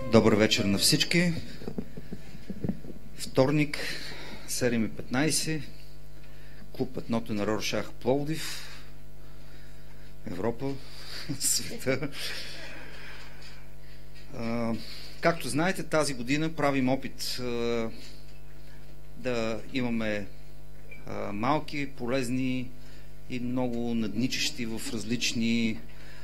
Добър вечер на всички. Вторник, 7:15, клуб Петното на Роршах, Пловдив, Европа, света. Както знаете, тази година правим опит да имаме малки, полезни и много надничащи в различни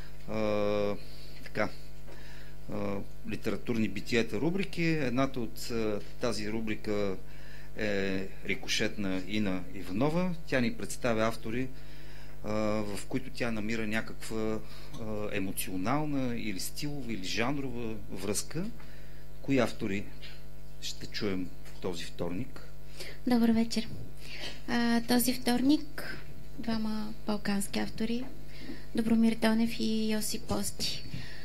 литературни битиета рубрики. Едната от тази рубрика е Рикошет на Ина Иванова. Тя ни представя автори, в които тя намира някаква емоционална или стилова или жанрова връзка. Кои автори ще чуем този вторник? Добър вечер. Този вторник двама балкански автори, Добромир Тонев и Йосип Пости.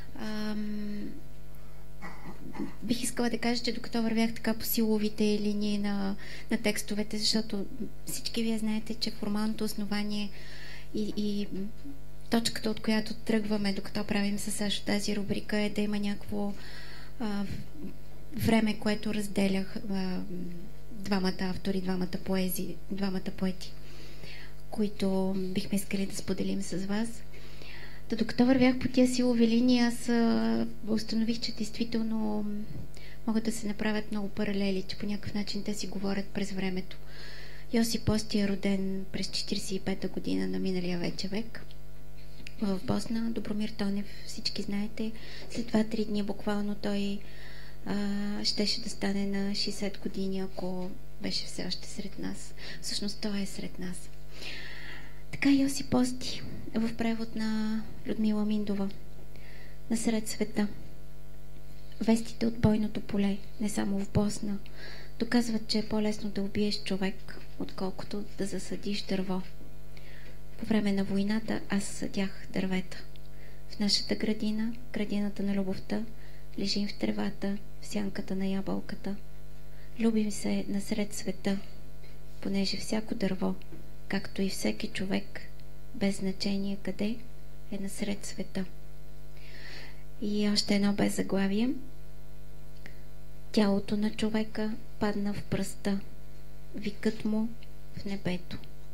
Бих искала да кажа, че докато вървях така по силовите линии на текстовете, защото всички вие знаете, че формалното основание и точката, от която тръгваме, докато правим със Сашо тази рубрика, е да има някакво време, което разделях двамата автори, двамата поети, които бихме искали да споделим с вас. Докато вървях по тия силови линии, аз установих, че действително могат да се направят много паралели, че по някакъв начин те си говорят през времето. Йосип Пости е роден през 1945 година на миналия вече век в Босна. Добромир Тонев, всички знаете, след 2-3 дни буквално той щеше да стане на 60 години, ако беше все още сред нас. Всъщност той е сред нас. Така Йосип Пости в превод на Людмила Миндова. Насред света. Вестите от бойното поле, не само в Босна, доказват, че е по-лесно да убиеш човек, отколкото да засадиш дърво. По време на войната аз съдях дървета. В нашата градина, градината на любовта, лежим в тревата, в сянката на ябълката. Любим се насред света, понеже всяко дърво, както и всеки човек, без значение къде, е насред света. И още едно без заглавие. Тялото на човека падна в пръста, викът му в небето.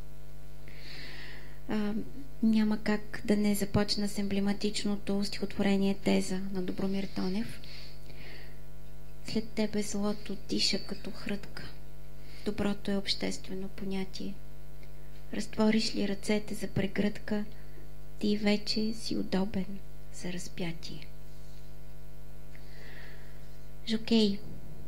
Няма как да не започна с емблематичното стихотворение Теза на Добромир Тонев. След тебе злото диша като хрътка. Доброто е обществено понятие. Разтвориш ли ръцете за прегръдка, ти вече си удобен за разпятие. Жокей.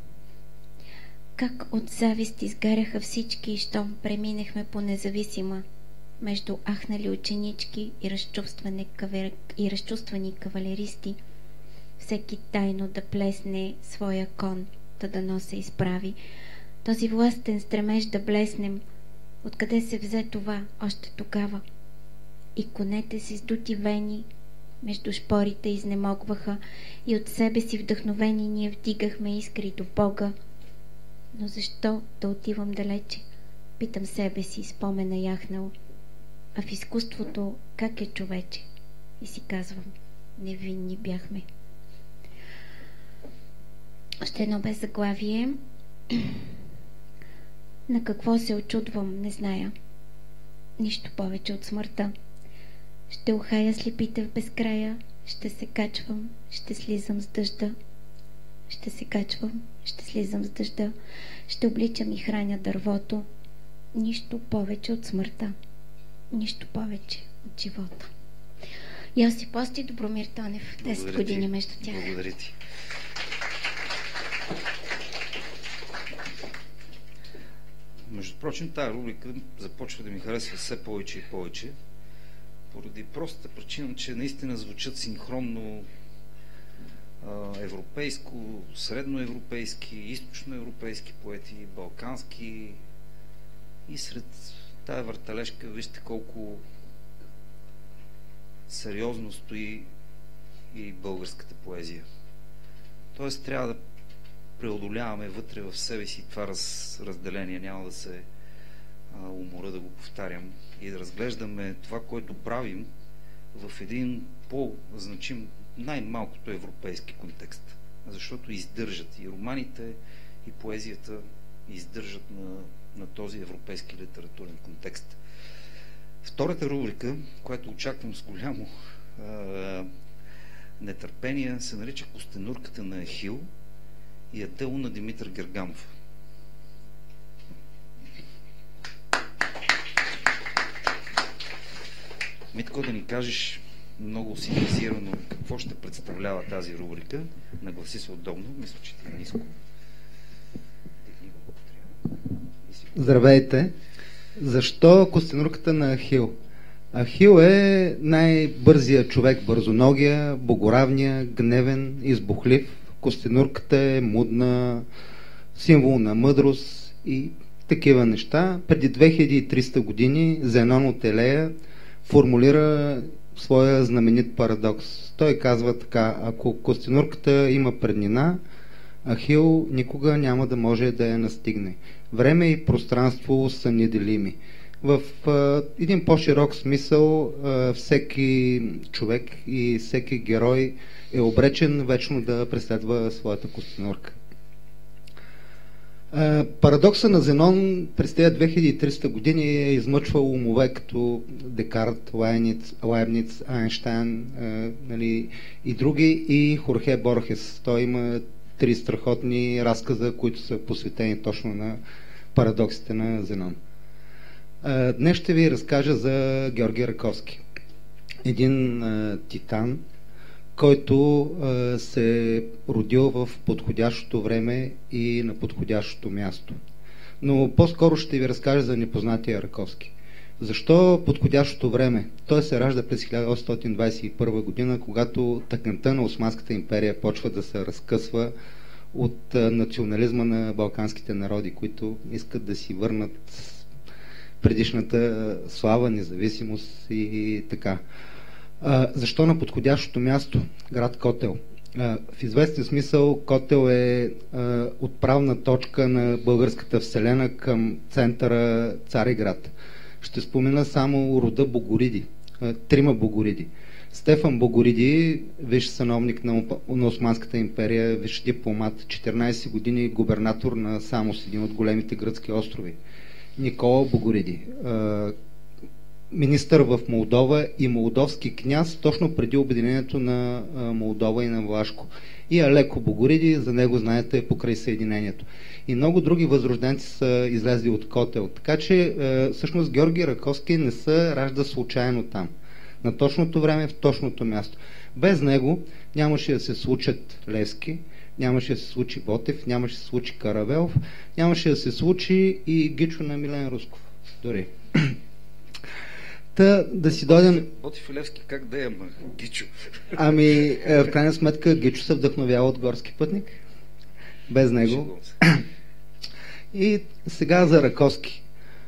Как от завист изгаряха всички, щом преминехме по независима, между ахнали ученички и разчувствани кавалеристи, всеки тайно да плесне своя кон, да носа изправи. Този властен стремеж да блеснем, откъде се взе това още тогава? И конете си с дути вени между шпорите изнемогваха и от себе си вдъхновени ние вдигахме искри до Бога. Но защо да отивам далече? Питам себе си, спомена яхнал. А в изкуството как е човече? И си казвам, невинни бяхме. Още едно без заглавие. На какво се очудвам, не зная. Нищо повече от смъртта. Ще ухая слепите в безкрая, ще се качвам, ще слизам с дъжда. Ще се качвам, ще слизам с дъжда, ще обличам и храня дървото. Нищо повече от смъртта. Нищо повече от живота. Йосип Пости, Добромир Тонев. 10 години между тях. Благодаря ти. Между прочим, тая рубрика започва да ми харесва все повече и повече, поради простата причина, че наистина звучат синхронно европейско, средноевропейски, източноевропейски поети, балкански, и сред тая въртележка вижте колко сериозно стои и българската поезия. Тоест трябва да преодоляваме вътре в себе си това разделение, няма да се умора да го повтарям, и да разглеждаме това, което правим в един по-значим, най-малкото европейски контекст. защото издържат. И романите, и поезията издържат на този европейски литературен контекст. Втората рубрика, която очаквам с голямо нетърпение, се нарича Костенурката на Ахил и е дело на Димитър Гергамов. Митко, да ни кажеш много синтезирано какво ще представлява тази рубрика. Нагласи се удобно, мисля, че ти е ниско. Здравейте! Защо Костенурката на Ахил? Ахил е най-бързият човек, бързоногия, богоравния, гневен, избухлив. Костенурката е мудна, символ на мъдрост и такива неща. Преди 2300 години Зенон от Елея формулира своя знаменит парадокс. Той казва така: ако Костенурката има преднина, Ахил никога няма да може да я настигне. Време и пространство са неделими. В един по-широк смисъл всеки човек и всеки герой е обречен вечно да преследва своята Костенурка. Парадокса на Зенон през тези 2300 години е измъчвал умове като Декарт, Лайбниц, Айнщайн, и други, и Хорхе Борхес. Той има 3 страхотни разказа, които са посветени точно на парадоксите на Зенон. Днес ще ви разкажа за Георги Раковски. Един титан, който се е родил в подходящото време и на подходящото място. Но по-скоро ще ви разкажа за непознатия Раковски. Защо подходящото време? Той се ражда през 1821 година, когато тъканта на Османската империя почва да се разкъсва от национализма на балканските народи, които искат да си върнат предишната слава, независимост и така. Защо на подходящото място? Град Котел. В известен смисъл Котел е отправна точка на българската вселена към центъра Цариград. Ще спомена само рода Богориди. 3 Богориди. Стефан Богориди, висш сановник на Османската империя, висш дипломат, 14 години губернатор на Самос, един от големите гръцки острови. Никола Богориди, министър в Молдова и молдовски княз точно преди обединението на Молдова и на Влашко. И Алеко Богориди, за него знаете, е покрай съединението. И много други възрожденци са излезли от Котел. Така че всъщност Георги Раковски не се ражда случайно там. На точното време, в точното място. Без него нямаше да се случат Левски, нямаше да се случи Ботев, нямаше да се случи Каравелов, нямаше да се случи и Гичо на Милен Русков. Дори. Да си дойдем... Ботев и Левски как да е, Гичо? Ами, в крайна сметка Гичо се вдъхновява от Горски пътник. Без него. И сега за Раковски.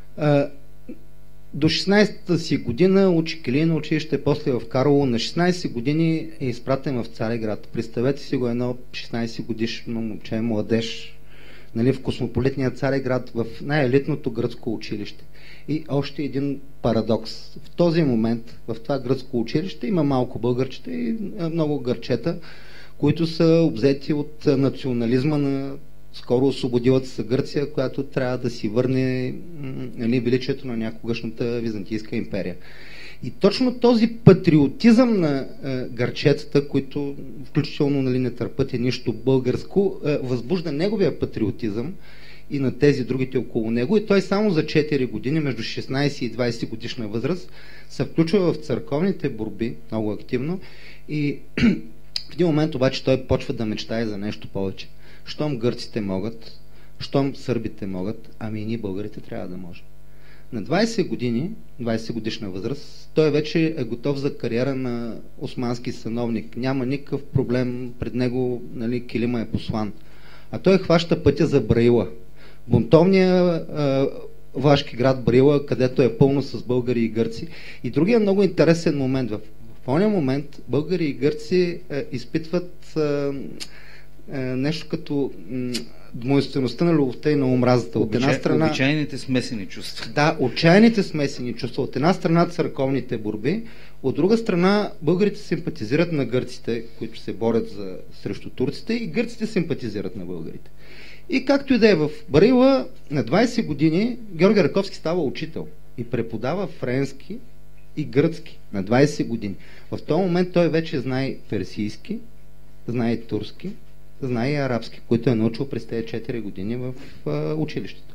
До 16-та си година учи Килийно училище, после в Карлово. На 16 години е изпратен в Цариград. Представете си го едно 16 годишно момче, младеж, в космополитния Цариград, в най-елитното гръцко училище. И още един парадокс. В този момент, в това гръцко училище, има малко българчета и много гърчета, които са обзети от национализма на скоро освободилата се Гърция, която трябва да си върне величието на някогашната Византийска империя. И точно този патриотизъм на гърчетата, които включително не търпят нищо българско, възбужда неговия патриотизъм и на тези другите около него. И той само за 4 години, между 16 и 20 годишна възраст, се включва в църковните борби много активно и в един момент обаче той почва да мечтае за нещо повече. Щом гърците могат, щом сърбите могат, ами и ние българите трябва да можем. На 20 години, 20 годишна възраст, той вече е готов за кариера на османски сановник. Няма никакъв проблем пред него, килима е послан. А той хваща пътя за Браила. Бунтовния влашки град Браила, където е пълно с българи и гърци. И другия много интересен момент. В този момент българи и гърци изпитват нещо като двойствеността на любовта и на омразата. От една страна... Обичайните смесени чувства. Да, отчаяните смесени чувства. От една страна църковните борби, от друга страна българите симпатизират на гърците, които се борят срещу турците, и гърците симпатизират на българите. И както и да е, в Барила на 20 години Георги Раковски става учител и преподава френски и гръцки на 20 години. В този момент той вече знае персийски, знае турски, знае и арабски, които е научил през тези 4 години в училището.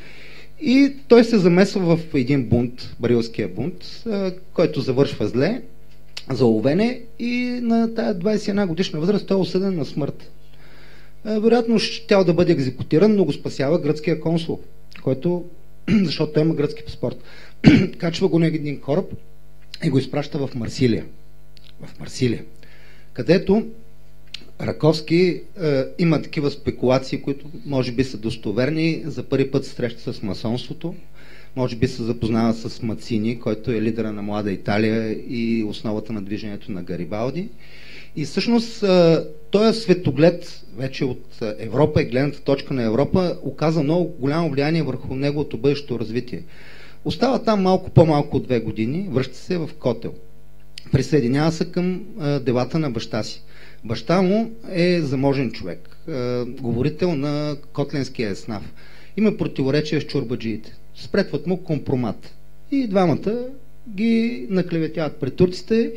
И той се замесва в един бунт, Барилския бунт, който завършва зле, заловене, и на тая 21 годишна възраст той е осъден на смърт. Вероятно щял да бъде екзекутиран, но го спасява гръцкия консул, който, защото той има гръцки паспорт, качва го на един кораб и го изпраща в Марсилия. В Марсилия, където Раковски има такива спекулации, които може би са достоверни. За първи път се среща с масонството, може би се запознава с Мацини, който е лидера на Млада Италия и основата на движението на Гарибалди. И всъщност този светоглед вече от Европа и гледната точка на Европа оказа много голямо влияние върху неговото бъдещо развитие. Остава там малко по-малко от 2 години, връща се в Котел. Присъединява се към делата на баща си. Баща му е заможен човек, говорител на котленския еснаф. Има противоречие с чорбаджиите. Спретват му компромат. И двамата ги наклеветяват пред турците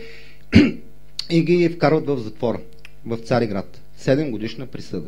и ги вкарват в затвора, в Цариград. 7 годишна присъда.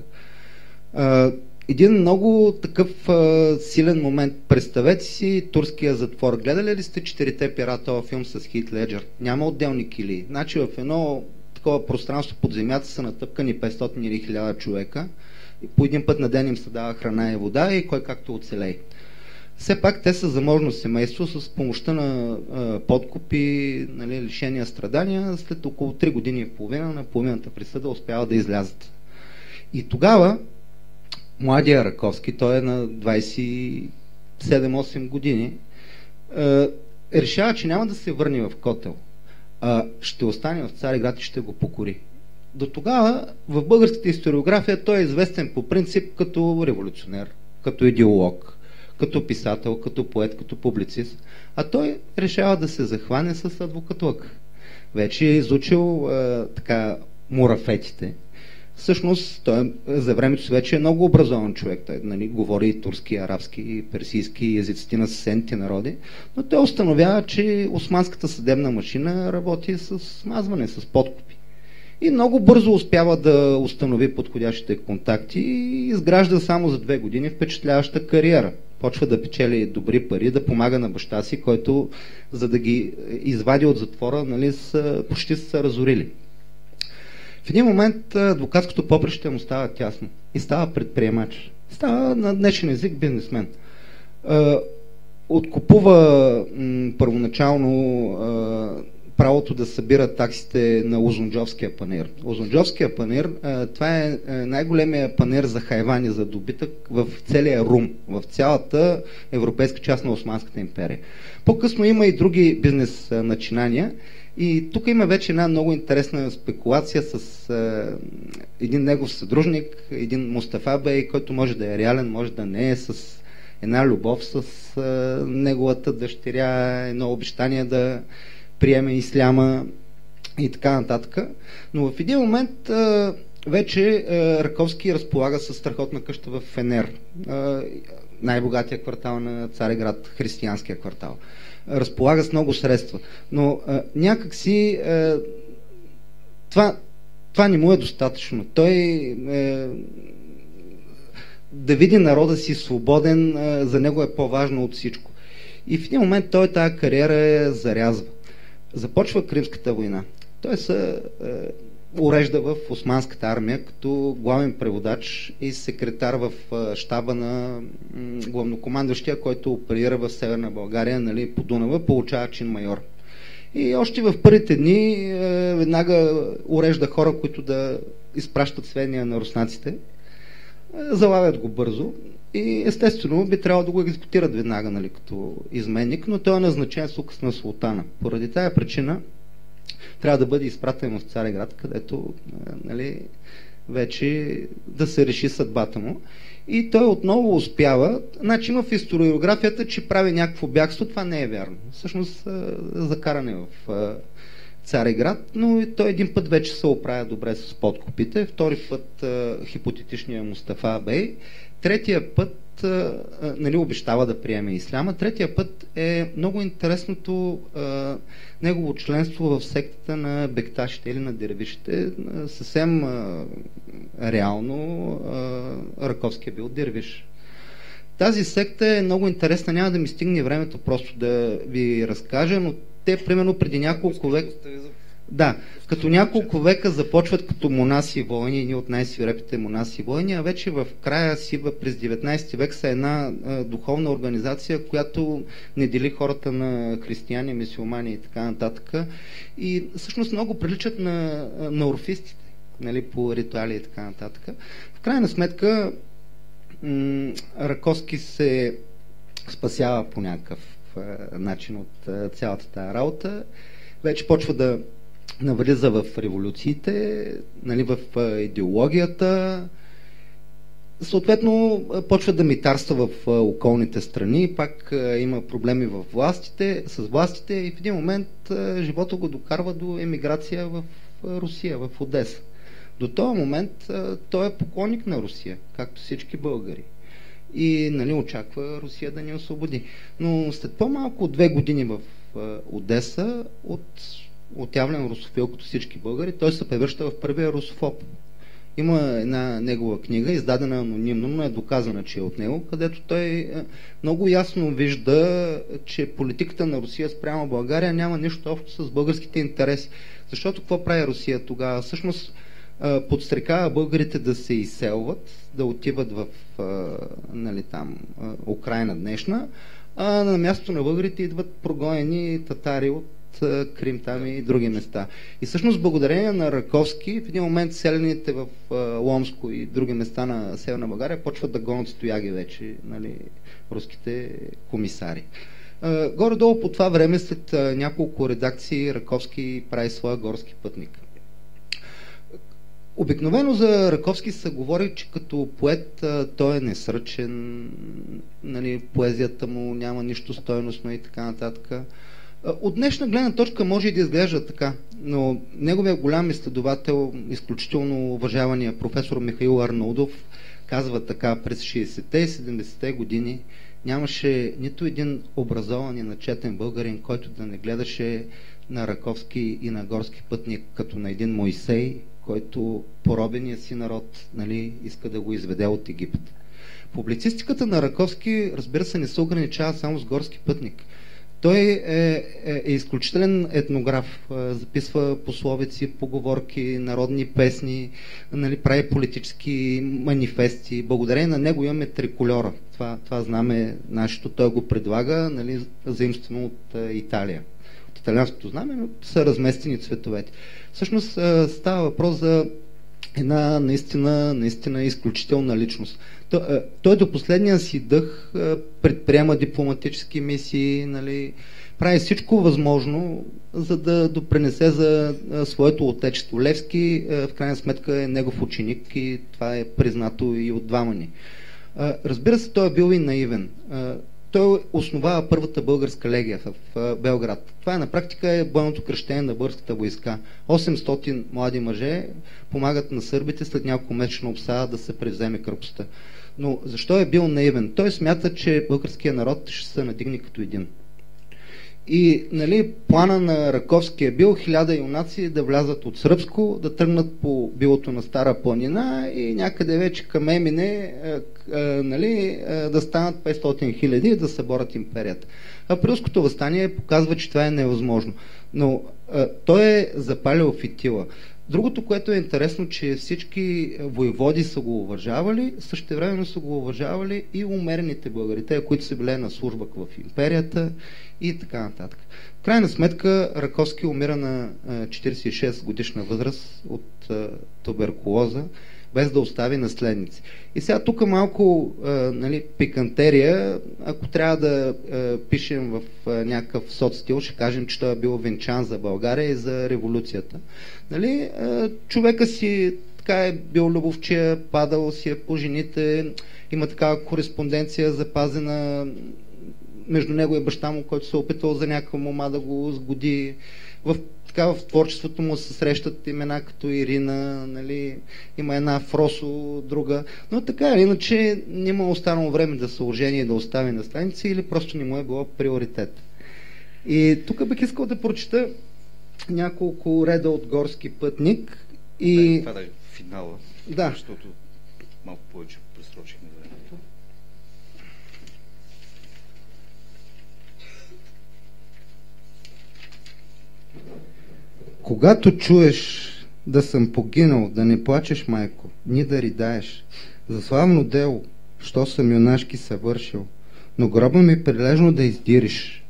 Един много такъв силен момент. Представете си турския затвор. Гледали ли сте 4-те пера, този филм с Хит Леджер? Няма отделни килии. Значи в едно такова пространство под земята са натъпкани 500 или 1000 човека. По един път на ден им се дава храна и вода и кой както оцелей. Все пак те са заможно семейство с помощта на подкупи, нали, лишения, страдания. След около 3 години и половина на половината присъда успява да излязат. И тогава младия Раковски, той е на 27-8 години, решава, че няма да се върне в Котел, а ще остане в Цариград и ще го покори. До тогава в българската историография той е известен по принцип като революционер, като идеолог, като писател, като поет, като публицист, а той решава да се захване с адвокатурка. Вече е изучил мурафетите. Всъщност, той за времето си вече е много образован човек. Той, нали, говори и турски, арабски, и персийски, езиците на съседните народи, но той установява, че османската съдебна машина работи с смазване, с подкупи. И много бързо успява да установи подходящите контакти и изгражда само за 2 години впечатляваща кариера. Почва да печели добри пари, да помага на баща си, който, за да ги извади от затвора, нали, почти са разорили. В един момент адвокатското поприще му става тясно и става предприемач. Става на днешен език бизнесмен. Откупува първоначално правото да събира таксите на Узунджовския панер. Узунджовския панер, това е най-големия панер за хайвани, за добитък в целия Рум, в цялата европейска част на Османската империя. По-късно има и други бизнес начинания. И тук има вече една много интересна спекулация с един негов съдружник, един Мустафа Бей, който може да е реален, може да не е, с една любов с неговата дъщеря, едно обещание да приеме исляма и така нататък. Но в един момент вече Раковски разполага с страхотна къща в Фенер, най-богатия квартал на Цариград, християнския квартал. Разполага с много средства. Но някакси това не му е достатъчно. Той да види народа си свободен, за него е по-важно от всичко. И в един момент той тази кариера зарязва. Започва Кримската война. Той се урежда в Османската армия като главен преводач и секретар в щаба на главнокомандващия, който оперира в Северна България, нали, по Дунава, получава чин майор. И още в първите дни веднага урежда хора, които да изпращат сведения на руснаците. Залавят го бързо и естествено би трябвало да го екзекутират веднага, нали, като изменник, но той е назначен с указ на султана. Поради тая причина трябва да бъде изпратен в Цариград, където, нали, вече да се реши съдбата му. И той отново успява. Значи има в историографията, че прави някакво бягство. Това не е вярно. Всъщност закаране в Цариград, но и той един път вече се оправя добре с подкупите. Втори път хипотетичният Мустафа Бей. Третия път нали, обещава да приеме исляма. Третия път е много интересното негово членство в сектата на бекташите или на дервишите. Съвсем реално Раковски е бил дервиш. Тази секта е много интересна, няма да ми стигне времето просто да ви разкажа, но те примерно преди няколко века... Да, като няколко века започват като монаси и войни, едни от най-свирепите монаси и войни, а вече в края си, през 19 век са една духовна организация, която не дели хората на християни, мюсюлмани и така нататък. И всъщност много приличат на орфистите, нали, по ритуали и така нататък. В крайна сметка Раковски се спасява по някакъв начин от цялата тази работа. Вече почва да навлиза в революциите, нали, в идеологията. Съответно, почва да митарства в околните страни, пак има проблеми с властите и в един момент живота го докарва до емиграция в Русия, в Одеса. До този момент той е поклонник на Русия, както всички българи. И нали, очаква Русия да ни освободи. Но след по-малко от 2 години в Одеса, отявлен русофил като всички българи, той се превръща в първия русофоб. Има една негова книга, издадена анонимно, но е доказана, че е от него, където той много ясно вижда, че политиката на Русия спрямо България няма нищо общо с българските интереси. Защото какво прави Русия тогава? Всъщност подстрекава българите да се изселват, да отиват в нали, там, Украйна днешна, а на мястото на българите идват прогонени татари от Крим там и други места. И всъщност благодарение на Раковски в един момент селените в Ломско и други места на Северна България почват да гонят стояги вече, нали, руските комисари. Горе-долу по това време, след няколко редакции, Раковски прави своя горски пътник. Обикновено за Раковски се говори, че като поет той е несръчен, нали, поезията му няма нищо стойностно и така нататък. От днешна гледна точка може и да изглежда така, но неговият голям изследовател, изключително уважавания професор Михаил Арнаудов, казва така: през 60-те и 70-те години нямаше нито един образован и начетен българин, който да не гледаше на Раковски и на горски пътник като на един Мойсей, който поробения си народ, нали, иска да го изведе от Египет. Публицистиката на Раковски, разбира се, не се ограничава само с горски пътник. Той е изключителен етнограф, записва пословици, поговорки, народни песни, нали, прави политически манифести. Благодарение на него имаме трикольора. Това знаме нашето, той го предлага, нали, заимствено от Италия. От италианското знаме, но са разместени цветовете. Всъщност става въпрос за една наистина изключителна личност. Той до последния си дъх предприема дипломатически мисии, нали, прави всичко възможно, за да допринесе за своето отечество. Левски в крайна сметка е негов ученик и това е признато и от двама ни. Разбира се, той е бил и наивен. Той основава първата българска легия в Белград. Това на практика е бойното кръщение на българската войска. 800 млади мъже помагат на сърбите след няколко месечна обсада да се превземе крепостта. Но защо е бил наивен? Той смята, че българския народ ще се надигне като един. И нали, плана на Раковски е бил 1000 юнаци да влязат от Сръбско, да тръгнат по билото на Стара планина и някъде вече към Емине нали, да станат 500 000 и да съборят империята. Априлското въстание показва, че това е невъзможно. Но той е запалил фитила. Другото, което е интересно, че всички войводи са го уважавали, същевременно са го уважавали и умерените българи, те, които са били на служба в империята и така нататък. В крайна сметка Раковски умира на 46 годишна възраст от туберкулоза, без да остави наследници. И сега тук малко нали, пикантерия, ако трябва да пишем в някакъв соцстил, ще кажем, че той е бил венчан за България и за революцията. Нали, човека си така е бил любовчия, падал си е по жените, има такава кореспонденция запазена между него и баща му, който се е опитал за някаква мома да го сгоди. В творчеството му се срещат имена като Ирина, нали, има една Фросо, друга, но така или иначе няма останало време да се ожени и да остави наследници или просто не му е било приоритет. И тук бих искал да прочета няколко реда от Горски пътник. И... Това да е финала, да. Защото малко повече пресрочихме времето. Когато чуеш да съм погинал, да не плачеш, майко, ни да ридаеш. За славно дело, що съм юнашки съвършил, но гроба ми прилежно да издириш.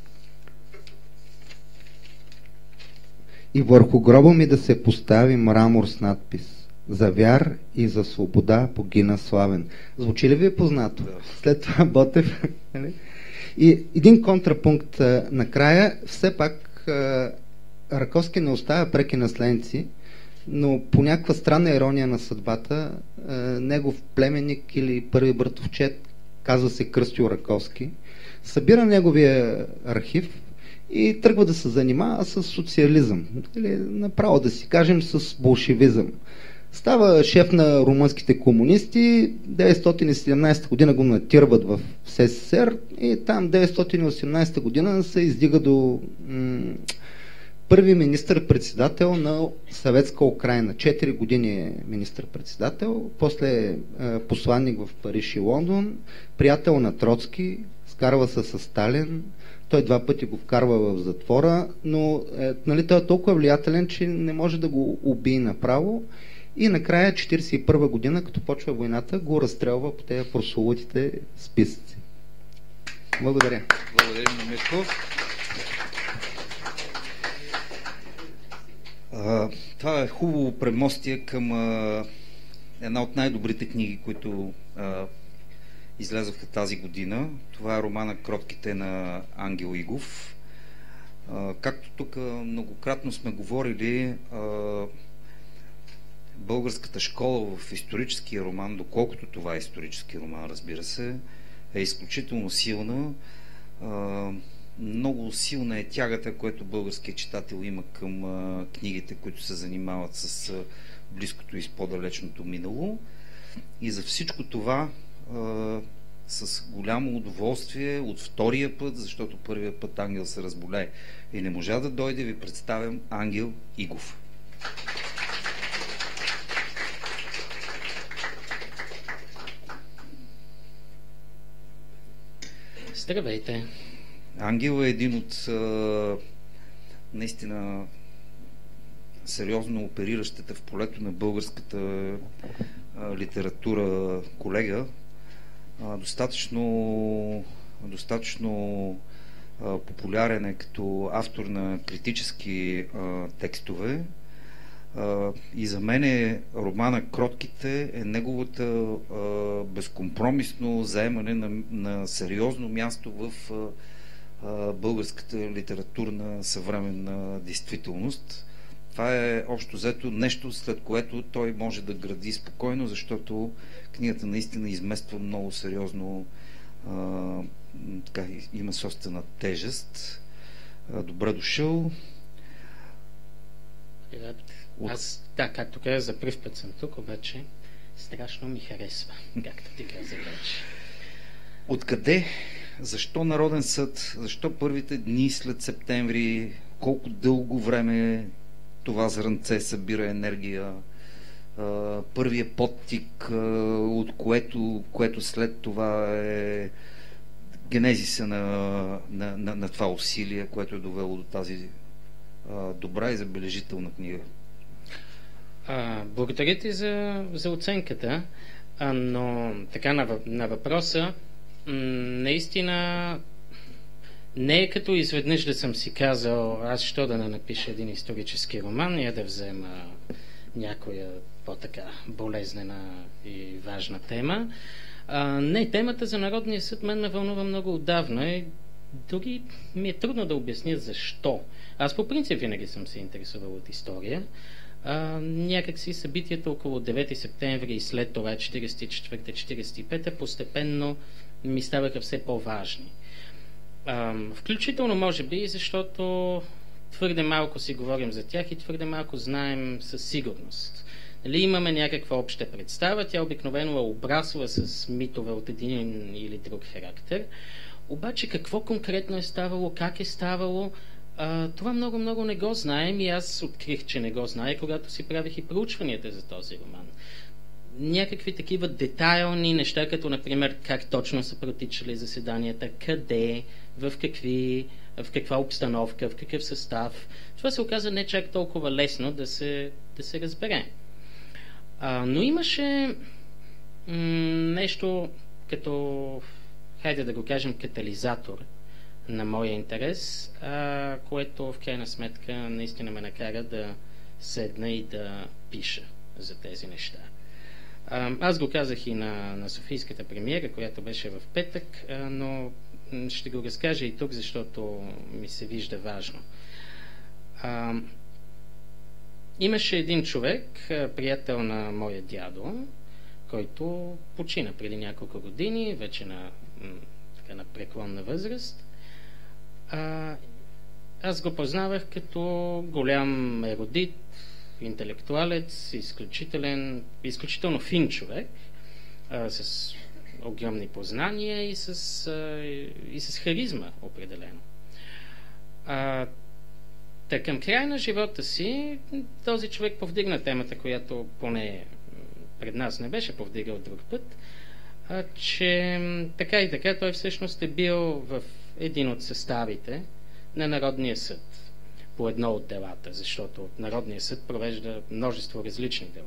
И върху гроба ми да се постави мрамор с надпис: за вяр и за свобода погина славен. Звучи ли ви е познато? Да. След това Ботев. И един контрапункт накрая, все пак Раковски не оставя преки наследници, но по някаква странна ирония на съдбата, негов племенник или първи братовчет, казва се Кръстю Раковски, събира неговия архив и тръгва да се занимава с социализъм, или направо да си кажем с болшевизъм. Става шеф на румънските комунисти, 1917 година го натирват в СССР и там 1918 година се издига до първи министър-председател на съветска Украйна. 4 години е министър-председател, после посланник в Париж и Лондон, приятел на Троцки, скарва се с Сталин, той 2 пъти го вкарва в затвора, но нали, той е толкова влиятелен, че не може да го убие направо. И накрая, 1941 година, като почва войната, го разстрелва по тези прословутите списъци. Благодаря. Благодарим на Мишко. Това е хубаво премостие към една от най-добрите книги, които излязоха тази година. Това е романа "Кротките" на Ангел Игов. Както тук многократно сме говорили, българската школа в историческия роман, доколкото това е исторически роман, разбира се, е изключително силна. Много силна е тягата, която българският читател има към книгите, които се занимават с близкото и с по-далечното минало. И за всичко това с голямо удоволствие от втория път, защото първия път Ангел се разболее и не можа да дойде, ви представям Ангел Игов. Здравейте! Ангел е един от наистина сериозно опериращите в полето на българската литература колега. Достатъчно популярен е като автор на критически текстове. И за мен романа "Кротките" е неговото безкомпромисно заемане на сериозно място в българската литературна съвременна действителност. Това е общо взето нещо, след което той може да гради спокойно, защото книгата наистина измества много сериозно, така, има собствена тежест. Добре дошъл. Аз, да, както казах, за пръв път съм тук, обаче страшно ми харесва, както ти казах вече. Откъде? Защо Народен съд? Защо първите дни след септември? Колко дълго време това зрънце събира енергия? Първият подтик, от което след това е генезиса на това усилие, което е довело до тази добра и забележителна книга. Благодаря ти за оценката, но така на въпроса, наистина не е като изведнъж да съм си казал, аз що да не напиша един исторически роман и да взема някоя по-така болезнена и важна тема. Не, темата за Народния съд мен ме вълнува много отдавна и дори ми е трудно да обясня защо. Аз по принцип винаги съм се интересувал от история, някакси събитията около 9 септември и след това 44-45 постепенно ми ставаха все по-важни. Включително може би, защото твърде малко си говорим за тях и твърде малко знаем със сигурност. Нали, имаме някаква обща представа, тя обикновено е обрасла с митове от един или друг характер, обаче какво конкретно е ставало, как е ставало, това много не го знаем и аз открих, че не го знае, когато си правих и проучванията за този роман. Някакви такива детайлни неща, като например как точно са протичали заседанията, къде, в каква обстановка, в какъв състав. Това се оказа не чак толкова лесно да се разбере. Но имаше нещо като, хайде да го кажем, катализатор на моя интерес, което в крайна сметка наистина ме накара да седна и да пиша за тези неща. Аз го казах и на Софийската премиера, която беше в петък, но ще го разкажа и тук, защото ми се вижда важно. Имаше един човек, приятел на моя дядо, който почина преди няколко години, вече на преклонна възраст. Аз го познавах като голям ерудит, интелектуалец, изключително фин човек, с огромни познания и с харизма, определено. Към края на живота си този човек повдигна темата, която поне пред нас не беше повдигал друг път, че така и така той всъщност е бил в един от съставите на Народния съд по едно от делата, защото Народния съд провежда множество различни дела.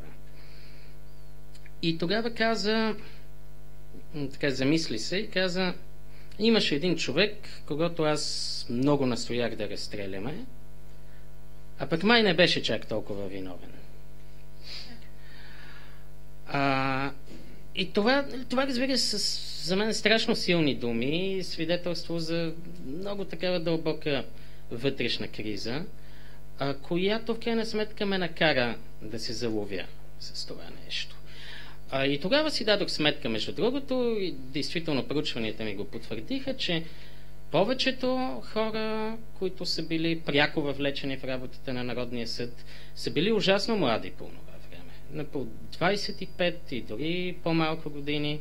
И тогава каза, така замисли се и каза, имаше един човек, когато аз много настоях да разстреляме, а пък май не беше чак толкова виновен. И това разбира се, за мен страшно силни думи, свидетелство за много такава дълбока вътрешна криза, която в крайна сметка ме накара да се заловя с това нещо. И тогава си дадох сметка, между другото, и действително проучванията ми го потвърдиха, че повечето хора, които са били пряко въвлечени в работата на Народния съд, са били ужасно млади по това време. На по 25 и дори по-малко години.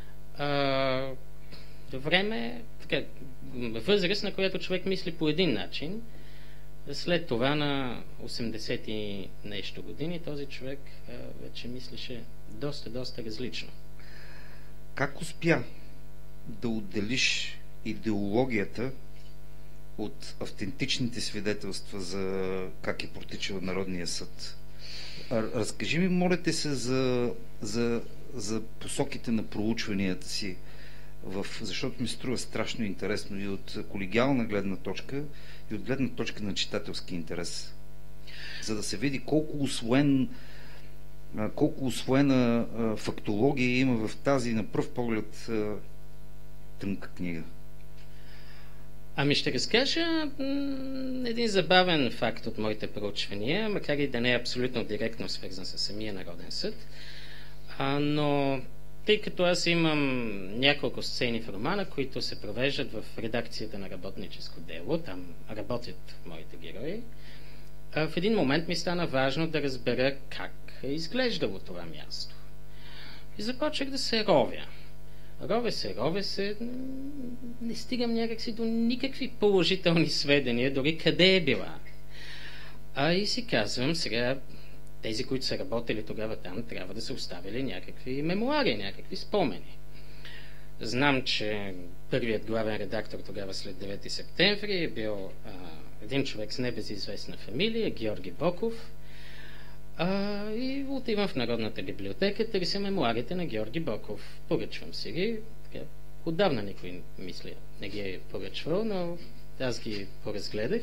Време, така, възраст, на която човек мисли по един начин. След това на 80 и нещо години този човек вече мислеше доста различно. Как успя да отделиш идеологията от автентичните свидетелства за как е протичал Народния съд? Разкажи ми, моля те се, за посоките на проучванията си, защото ми струва страшно интересно и от колегиална гледна точка, и от гледна точка на читателски интерес. За да се види колко усвоена фактология има в тази, на пръв поглед, тънка книга. Ами ще разкажа един забавен факт от моите проучвания, макар и да не е абсолютно директно свързан с самия Народен съд, но тъй като аз имам няколко сцени в романа, които се провеждат в редакцията на Работническо дело, там работят моите герои, в един момент ми стана важно да разбера как е изглеждало това място. И започнах да се ровя. Рове се, не стигам някакси до никакви положителни сведения, дори къде е била. И си казвам, сега тези, които са работили тогава там, трябва да са оставили някакви мемуари, някакви спомени. Знам, че първият главен редактор тогава след 9 септември е бил един човек с небезизвестна фамилия, Георги Боков, и отивам в Народната библиотека, търся мемуарите на Георги Боков. Поръчвам си ги. Отдавна никой, мисля, не ги е поръчвал, но аз ги поразгледах.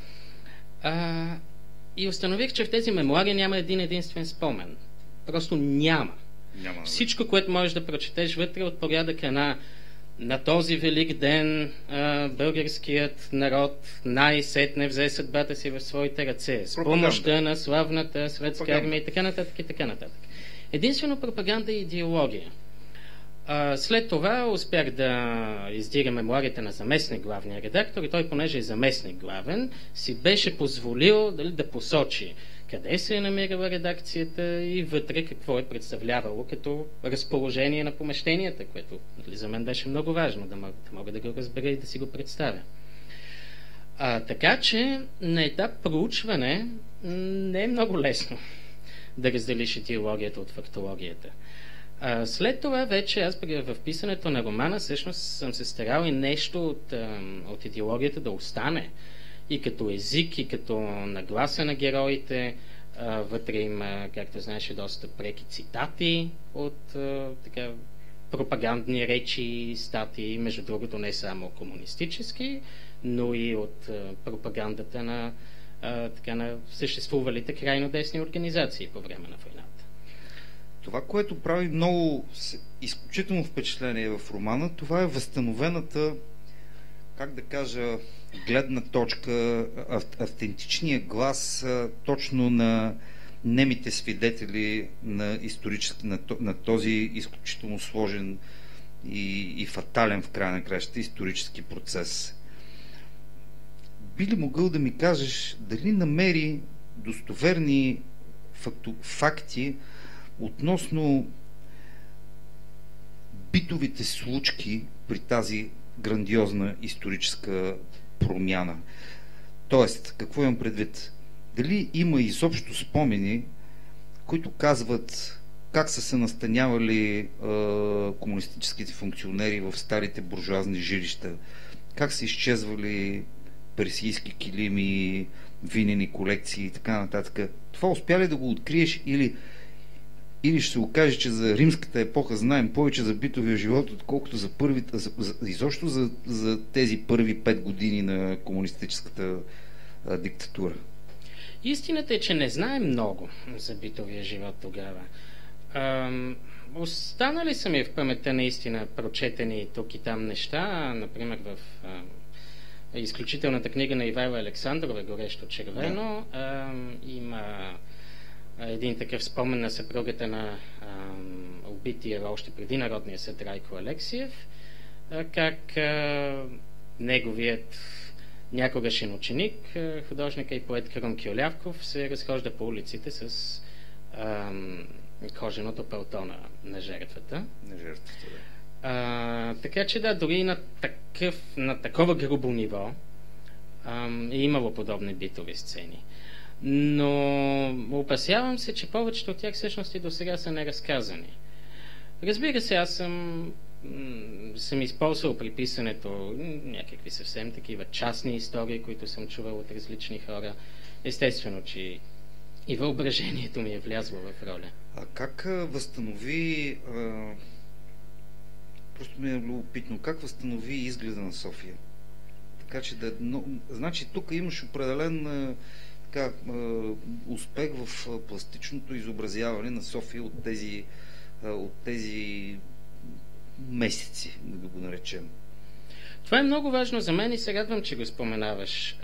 И установих, че в тези мемуари няма един единствен спомен. Просто няма. Всичко, което можеш да прочетеш вътре, от порядъка на на този велик ден българският народ най-сетне взе съдбата си в своите ръце с помощта на славната светска армия и така нататък и така нататък. Единствено пропаганда и идеология. След това успях да издига мемуарите на заместник главния редактор и той, понеже е заместник главен, си беше позволил да посочи къде се е намирала редакцията и вътре какво е представлявало като разположение на помещенията, което за мен беше много важно да мога да го разбера и да си го представя. Така че на етап проучване не е много лесно да разделиш идеологията от фактологията. След това вече аз в писането на романа всъщност съм се старал и нещо от идеологията да остане. И като език, и като нагласа на героите. Вътре има, както знаеш, доста преки цитати от така, пропагандни речи и статии, между другото не само комунистически, но и от пропагандата на съществувалите крайно десни организации по време на войната. Това, което прави много изключително впечатление в романа, това е възстановената, как да кажа, гледна точка, автентичния глас точно на немите свидетели на този изключително сложен и фатален в края на кращата исторически процес. Би ли могъл да ми кажеш дали намери достоверни факти относно битовите случки при тази грандиозна историческа промяна? Тоест, какво имам предвид? Дали има изобщо спомени, които казват как са се настанявали комунистическите функционери в старите буржуазни жилища, как са изчезвали персийски килими, винени колекции и така нататък? Това успя ли да го откриеш или ще се окаже, че за римската епоха знаем повече за битовия живот, отколкото за изобщо за тези първи 5 години на комунистическата диктатура? Истината е, че не знаем много за битовия живот тогава. Останали са ми в паметта наистина прочетени тук и там неща, например в изключителната книга на Ивайла Александрова "Горещо червено", има един такъв спомен на съпругата на убития още преди Народния съд Райко Алексиев, как неговият някогашен ученик, художника и поет Крум Кюлявков, се разхожда по улиците с коженото пълто на жертвата. Така че да, дори на такова грубо ниво е имало подобни битови сцени. Но опасявам се, че повечето от тях всъщност и до сега са неразказани. Разбира се, аз съм използвал при писането някакви съвсем такива частни истории, които съм чувал от различни хора. Естествено, че и въображението ми е влязло в роля. А как възстанови, просто ми е любопитно, как възстанови изгледа на София? Така че значи тук имаш определен успех в пластичното изобразяване на София от тези месеци, да го наречем. Това е много важно за мен и се радвам, че го споменаваш.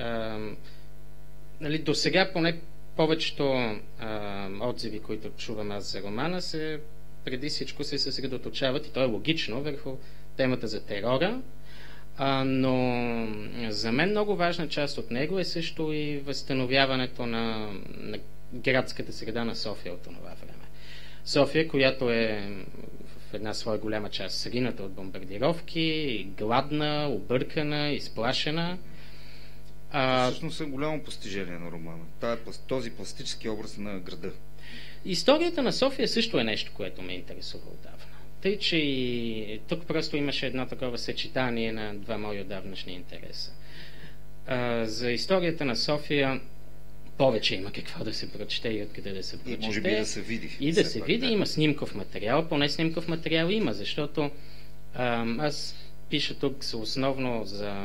До сега поне повечето отзиви, които чувам аз за романа, преди всичко се съсредоточават, и то е логично, върху темата за терора, но за мен много важна част от него е също и възстановяването на градската среда на София от това време. София, която е в една своя голяма част срината от бомбардировки, гладна, объркана, изплашена. Всъщност е голямо постижение на романа. Този пластически образ на града. Историята на София също е нещо, което ме интересува отдавна. Тъй, че и тук просто имаше едно такова съчетание на два мои отдавнашни интереса. За историята на София повече има какво да се прочете и откъде да се прочете. И може би да се види. И да се види, има снимков материал, поне снимков материал има, защото аз пиша тук основно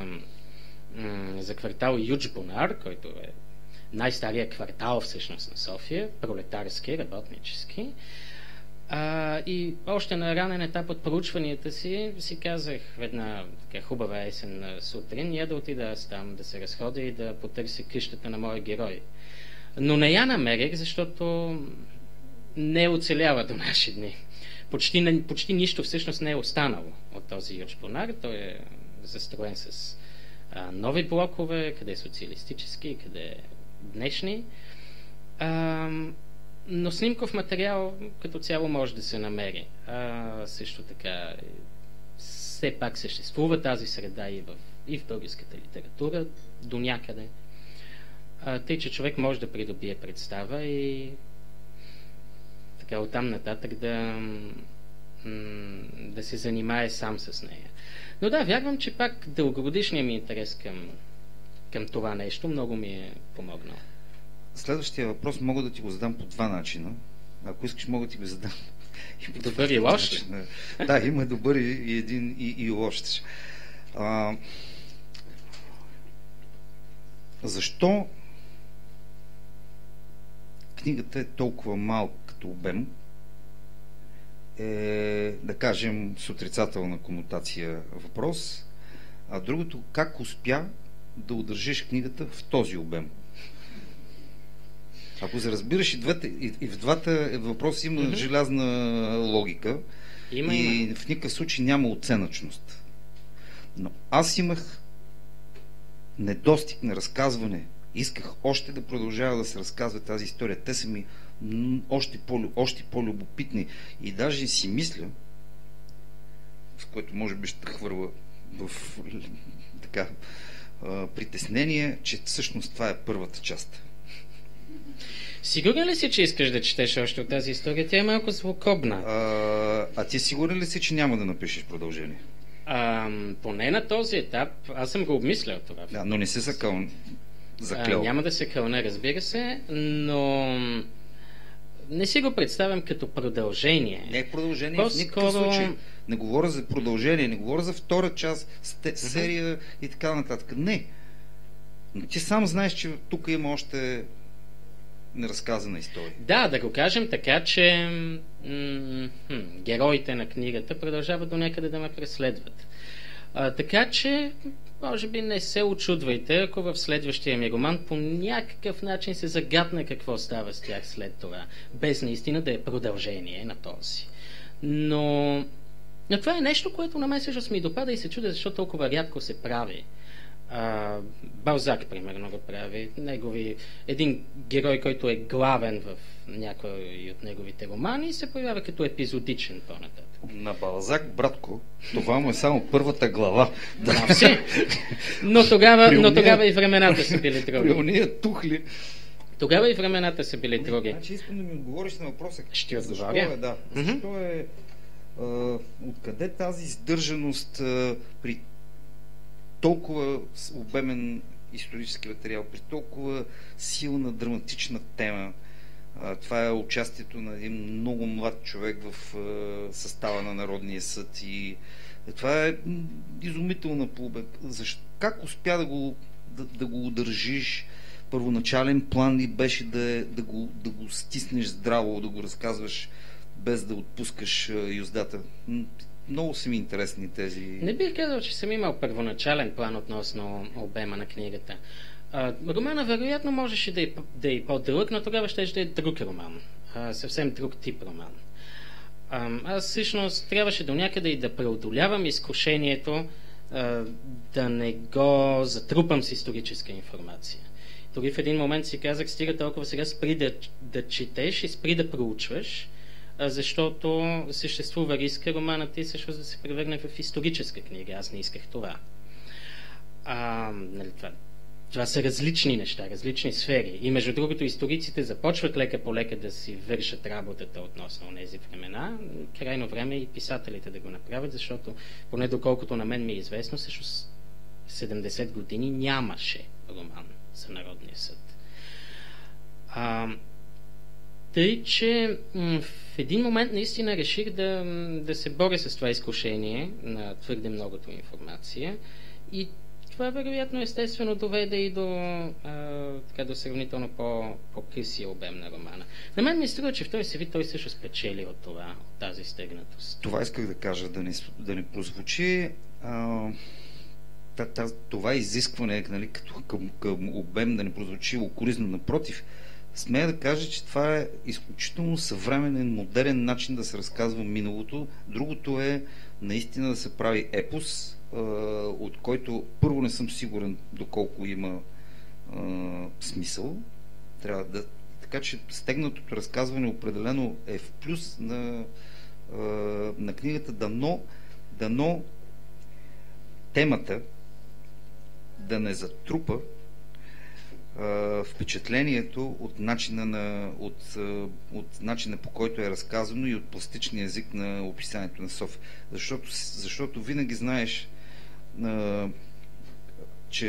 за квартал Юджбунар, който е най-стария квартал всъщност на София, пролетарски, работнически. И още на ранен етап от проучванията си казах една така хубава есен сутрин, я да отида аз там, да се разходя и да потърся къщата на моя герой. Но не я намерих, защото не оцелява до наши дни. Почти нищо всъщност не е останало от този Йочбунар. Той е застроен с нови блокове, къде е социалистически, къде е днешни. Но снимков материал като цяло може да се намери. Също така все пак съществува тази среда и в българската литература до някъде. Тъй, че човек може да придобие представа и така оттам нататък да се занимае сам с нея. Но да, вярвам, че пак дългогодишният ми интерес към това нещо много ми е помогнал. Следващия въпрос мога да ти го задам по два начина. Ако искаш, мога да ти го задам. Добър и лош? Да, има добър и един и лош. Защо книгата е толкова малка като обем? Да кажем, с отрицателна конотация въпрос. А другото, как успя да удържиш книгата в този обем? Ако се разбираш и в двата въпроси има желязна логика и в никакъв случай няма оценъчност. Но аз имах недостиг на разказване. Исках още да продължава да се разказва тази история. Те са ми още по-любопитни. И даже си мисля, с което може би ще хвърля в така притеснение, че всъщност това е първата част. Сигурен ли си, че искаш да четеш още от тази история? Тя е малко злокобна. А ти сигурен ли си, че няма да напишеш продължение? Поне на този етап аз съм го обмислял това. Да, но не се заклял. Няма да се кълна, разбира се, но не си го представям като продължение. Не е продължение в никакъв случай. Не говоря за продължение, не говоря за втора част, серия и така нататък. Не. Но ти сам знаеш, че тук има още неразказана история. Да го кажем така, че героите на книгата продължават до някъде да ме преследват. Така че може би не се очудвайте, ако в следващия ми роман по някакъв начин се загадне какво става с тях след това, без наистина да е продължение на този. Но това е нещо, което на мен всъщност ми допада и се чудя, защо толкова рядко се прави. Балзак, примерно, го прави. Един герой, който е главен в някой от неговите романи, се появява като епизодичен по-нататък. На Балзак, братко, това му е само първата глава. Но тогава и времената са били други. При ония тухли. Тогава и времената са били други. Значи искам да ми отговориш на въпроса. Ще отговоря. Защо е откъде тази сдържаност при толкова обемен исторически материал, при толкова силна драматична тема? Това е участието на един много млад човек в състава на Народния съд и това е изумителна полубек. Как успя да го удържиш? Първоначален план ли беше да го стиснеш здраво, да го разказваш без да отпускаш юздата? Много са ми интересни тези... Не бих казал, че съм имал първоначален план относно обема на книгата. Романа вероятно можеше да е по-дълъг, но тогава ще е друг роман. Съвсем друг тип роман. Аз всъщност трябваше до някъде и да преодолявам изкушението да не го затрупам с историческа информация. Дори в един момент си казах, стига толкова сега спри да четеш и спри да проучваш, защото съществува риска романът ти също да се превърне в историческа книга. Аз не исках това. Това са различни неща, различни сфери. И между другото, историците започват лека по лека да си вършат работата относно тези времена. Крайно време и писателите да го направят, защото, поне доколкото на мен ми е известно, също 70 години нямаше роман за Народния съд. Тъй, че в един момент наистина реших да се боря с това изкушение на твърде многото информация и това вероятно естествено доведе и до, до сравнително по-късия обем на романа. На мен ми струва, че в този си вид той също спечели от това, от тази стегнатост. Това исках да кажа, да не прозвучи това изискване, нали, към обем, да не прозвучи укоризно. Напротив, смея да кажа, че това е изключително съвременен, модерен начин да се разказва миналото. Другото е наистина да се прави епос, от който първо не съм сигурен доколко има смисъл. Така че стегнатото разказване определено е в плюс на книгата, дано темата да не затрупа впечатлението от начина по който е разказано и от пластичния език на описанието на София. Защото винаги знаеш, че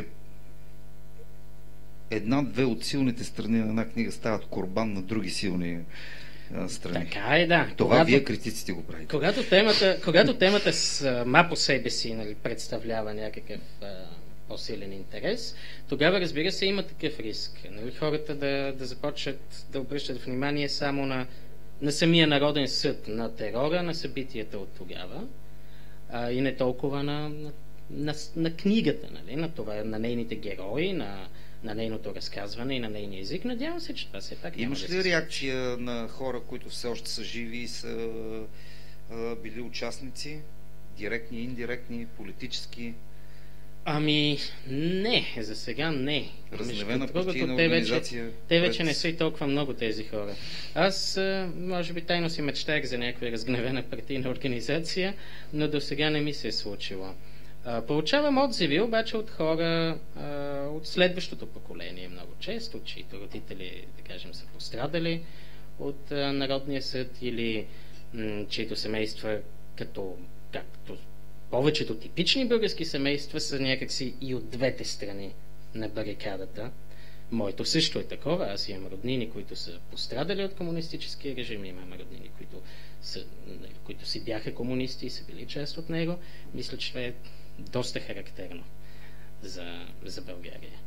една-две от силните страни на една книга стават корбан на други силни страни. Така е, да. Това вие критиците го правите. Когато темата сама по себе си, нали, представлява някакъв по-силен интерес, тогава, разбира се, има такъв риск. Нали, хората да започнат да обръщат внимание само на самия народен съд, на терора, на събитията от тогава, и не толкова на книгата, нали, на нейните герои, на нейното разказване и на нейния език. Надявам се, че това все пак... Имаш ли реакция на хора, които все още са живи и са били участници? Директни, индиректни, политически? Ами, не, за сега не. Разгневена партийна организация. Те вече не са и толкова много тези хора. Аз, може би, тайно си мечтах за някаква разгневена партийна организация, но до сега не ми се е случило. Получавам отзиви обаче от хора от следващото поколение много често, чието родители, да кажем, са пострадали от Народния съд или чието семейства, както повечето типични български семейства, са някакси и от двете страни на барикадата. Моето също е такова. Аз имам роднини, които са пострадали от комунистическия режим, имам роднини, които си бяха комунисти и са били част от него. Мисля, че това е доста характерно за България.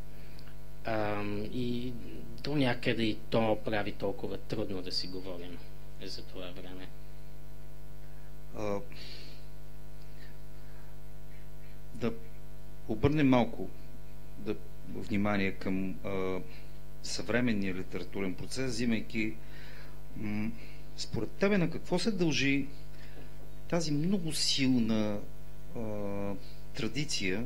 И до някъде и то прави толкова трудно да си говорим за това време. Да обърнем малко внимание към съвременния литературен процес, взимайки според тебе на какво се дължи тази много силна традиция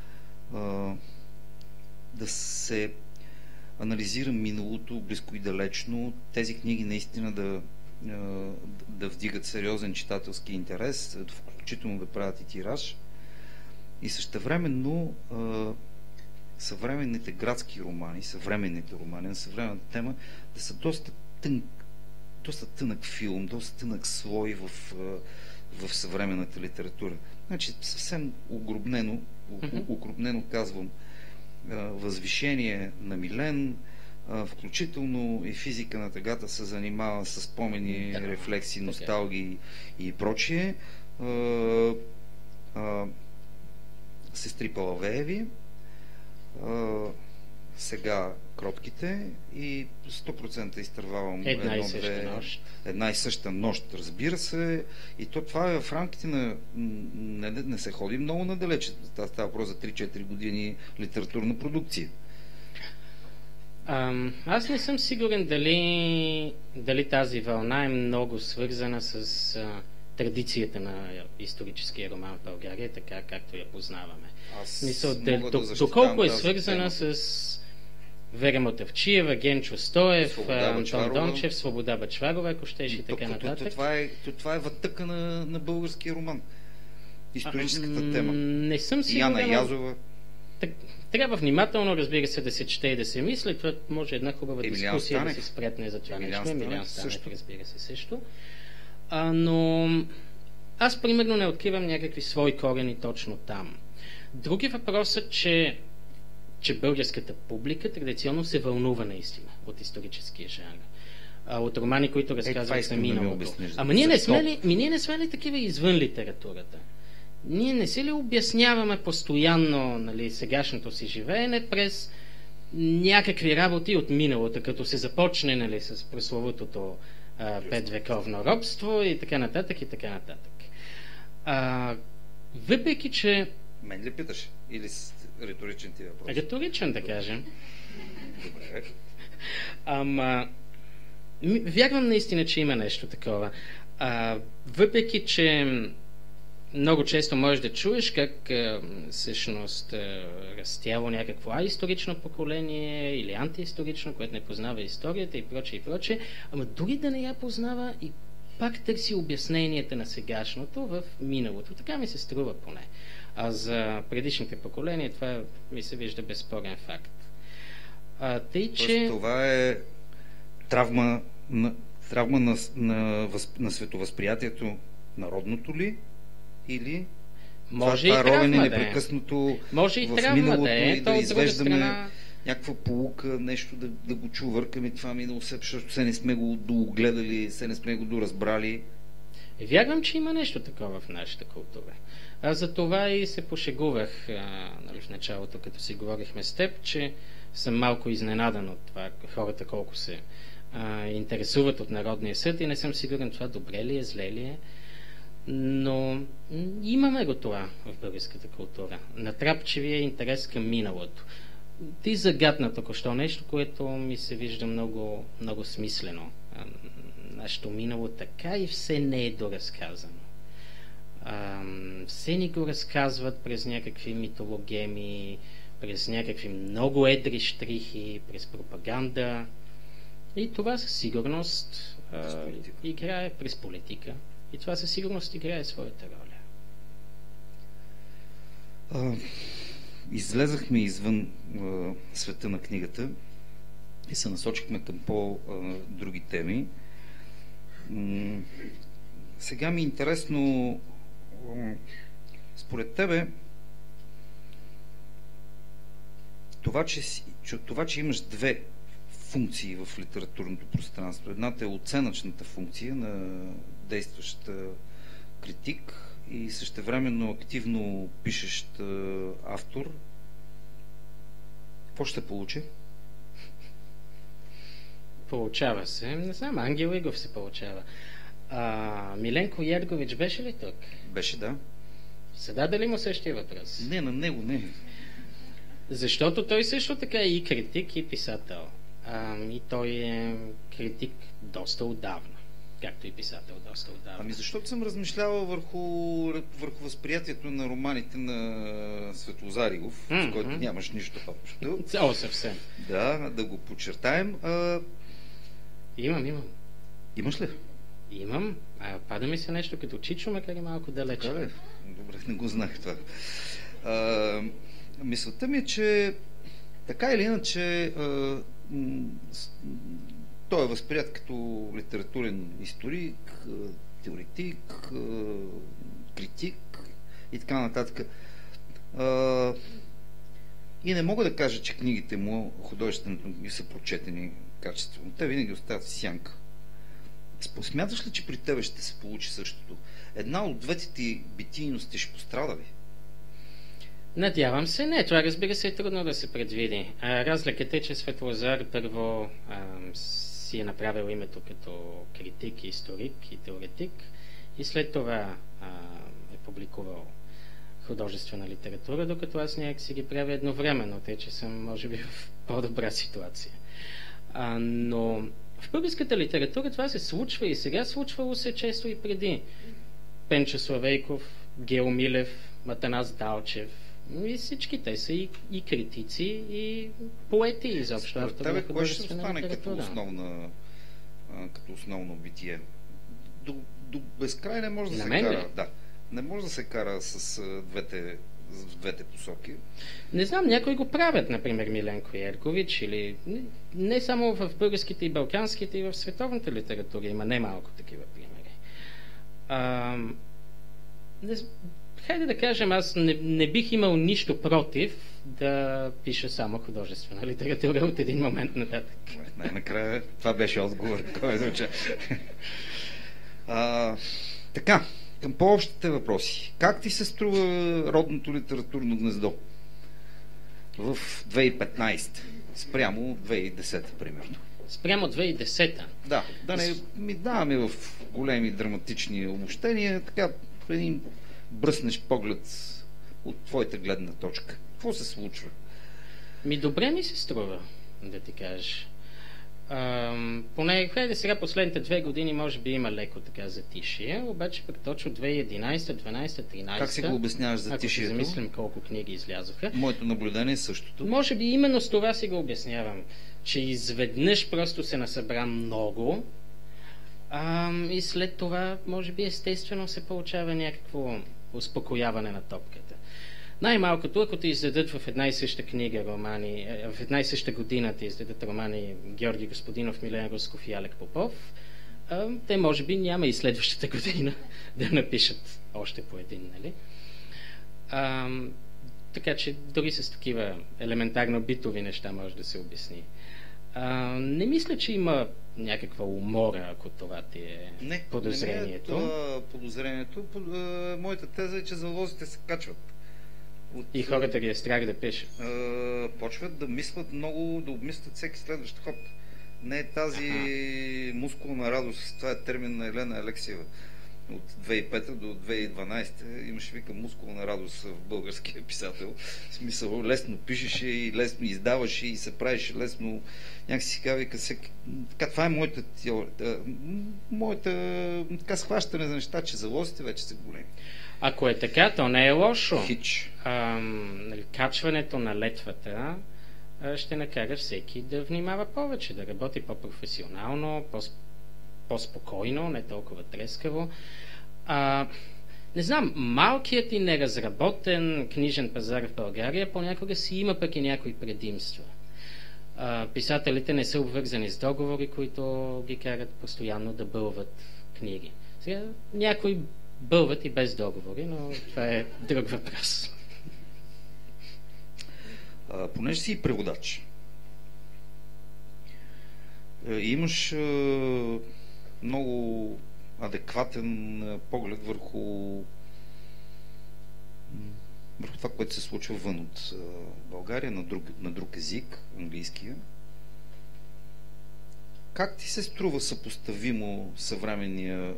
да се анализира миналото близко и далечно, тези книги наистина да вдигат сериозен читателски интерес, включително да правят и тираж, и същевременно съвременните градски романи, съвременните романи на съвременната тема да са доста тънък филм, доста тънък слой в съвременната литература. Значи съвсем укрупнено казвам, възвишение на Милен, включително и физика на тъгата се занимава с спомени, рефлекси, носталгии и прочие. Сестри Палавееви, сега Кротките и 100% изтървавам една и съща нощ, разбира се, и това е в рамките на не се ходи много надалече. Става въпрос за 3-4 години литературна продукция. Аз не съм сигурен дали тази вълна е много свързана с традицията на историческия роман в България, така както я познаваме. Доколко е свързана с Вера Мотавчиева, Генчо Стоев, Антон Дончев, Свобода Бъчварова, ако щеш и така нататък. Това е вътъка на българския роман. Историческата тема. Не съм сигурен. Яна Язова. Трябва внимателно, разбира се, да се чете и да се мисли. Това може една хубава дискусия да се спретне за това нещо. Емилиан Станев, разбира се, също. Но аз, примерно, не откривам някакви свои корени точно там. Други въпрос е, че българската публика традиционно се вълнува наистина от историческия жанр. От романи, които разказват за миналото. Ама ние не сме ли такива извън литературата? ние не си ли обясняваме постоянно, нали, сегашното си живеене през някакви работи от миналото, като се започне, нали, с прословутото 5-вековно робство и така нататък и така нататък. Въпреки, че... Мен ли питаш? Или риторичен ти въпрос? Риторичен, да кажем. Добре. Вярвам наистина, че има нещо такова. Въпреки, че много често можеш да чуеш как всъщност растяло някакво аисторично поколение или антиисторично, което не познава историята и прочее и прочее, ама дори да не я познава и пак търси обясненията на сегашното в миналото. Така ми се струва поне. А за предишните поколения това ми се вижда безспорен факт. Тъй, че... Това е травма на световъзприятието народното ли? Или може това и травма ровене да непрекъснато може и в травма миналото да е, и да извеждаме страна... някаква полука, нещо да го чувъркаме това минало, защото се не сме го догледали, се не сме го доразбрали. Вярвам, че има нещо такова в нашата култура. Аз за това и се пошегувах нали, в началото, като си говорихме с теб, че съм малко изненадан от това, хората колко се интересуват от Народния съд и не съм сигурен това добре ли е, зле ли е. Но имаме го това в българската култура. Натрапчивия интерес към миналото. Ти загадна току-що нещо, което ми се вижда много, много смислено. Нашето минало така и все не е доразказано. Все ни го разказват през някакви митологеми, през някакви много едри щрихи, през пропаганда. И това със сигурност играе през политика. И това със сигурност играе своята роля. Излезахме извън света на книгата и се насочихме към по-други теми. Сега ми е интересно, според тебе, това, че имаш две функции в литературното пространство. Едната е оценъчната функция на действащ критик и същевременно активно пишещ автор. Какво ще получи? Получава се. Не знам, Ангел Игов се получава. Миленко Яргович беше ли тук? Беше, да. Зададе ли му същия въпрос? Не, на него не. Защото той също така е и критик, и писател. И той е критик доста отдавна. Както и писател доста отдавна. Защото съм размишлявал върху възприятието на романите на Светлозаригов, с който нямаш нищо общо. Съвсем. Да го подчертаем. Имам. Имаш ли? Имам. Пада ми се нещо като Чичо, макар и малко далече. Добре, не го знах това. Мисълта ми е, че така или иначе той е възприят като литературен историк, теоретик, критик и така нататък. И не мога да кажа, че книгите му художествените ми са прочетени качествено. Те винаги остават в сянка. Смяташ ли, че при тебе ще се получи същото? Една от двете ти битийности ще пострада ли? Надявам се, не. Това, разбира се, е трудно да се предвиди. Разликата е, че Светлозар първо си е направил името като критик, историк и теоретик и след това е публикувал художествена литература, докато аз някак си ги правя едновременно, тъй че съм, може би, в по-добра ситуация. Но в българската литература това се случва и сега, случвало се често и преди. Пенчо Славейков, Гео Милев, Атанас Далчев, и всички те са и критици, и поети изобщо. Според тебе, кое ще остане като основно битие? До безкрай не може да се кара. Да, не може да се кара с двете посоки. Не знам, някои го правят, например Миленко Яркович, или не само в българските и балканските, и в световната литература има немалко такива примери. Хайде да кажем, аз не бих имал нищо против да пиша само художествена литература от един момент нататък. Най-накрая това беше отговор, който звуча. Така, към по-общите въпроси. Как ти се струва родното литературно гнездо в 2015 спрямо 2010, примерно? Спрямо 2010-та? Да, да не ми даваме в големи драматични обобщения, така един бръснеш поглед от твоята гледна точка. Какво се случва? Добре ми се струва, да ти кажеш. Поне сега последните 2 години може би има леко така затишие, обаче точно 2011, 12, 13. Как си го обясняваш затишието? Ако си замислим колко книги излязоха. Моето наблюдение е същото. Може би именно с това си го обяснявам, че изведнъж просто се насъбра много и след това може би естествено се получава някакво успокояване на топката. Най-малкото, ако те издадат в една и съща книга романи, в една и съща година те издадат романи Георги Господинов, Милен Русков и Алек Попов, те може би няма и следващата година да напишат още по един, нали? Така че дори с такива елементарно битови неща може да се обясни. Не мисля, че има някаква умора, ако това ти е подозрението. Не е подозрението. Моята теза е, че залозите се качват. И хората ги е страх да пишат. Почват да мислят много, да обмислят всеки следващ ход. Не е тази мускулна радост, това е термин на Елена Алексиева. От 2005 до 2012 имаше, вика, мускулна радост в българския писател. В смисъл, лесно пишеше и лесно издаваше и се правеше лесно. Някакси си казва, така, това е моята така схващане за неща, че залозите вече са големи. Ако е така, то не е лошо. Хич. Качването на летвата ще накара всеки да внимава повече, да работи по-професионално, по-спокойно, не толкова трескаво. Не знам, малкият и неразработен книжен пазар в България понякога си има пък и някои предимства. Писателите не са обвързани с договори, които ги карат постоянно да бълват книги. Сега някои бълват и без договори, но това е друг въпрос. Понеже си и преводач, имаш много адекватен поглед върху това, което се случва вън от България, на друг език, английския. Как ти се струва съпоставимо съвременен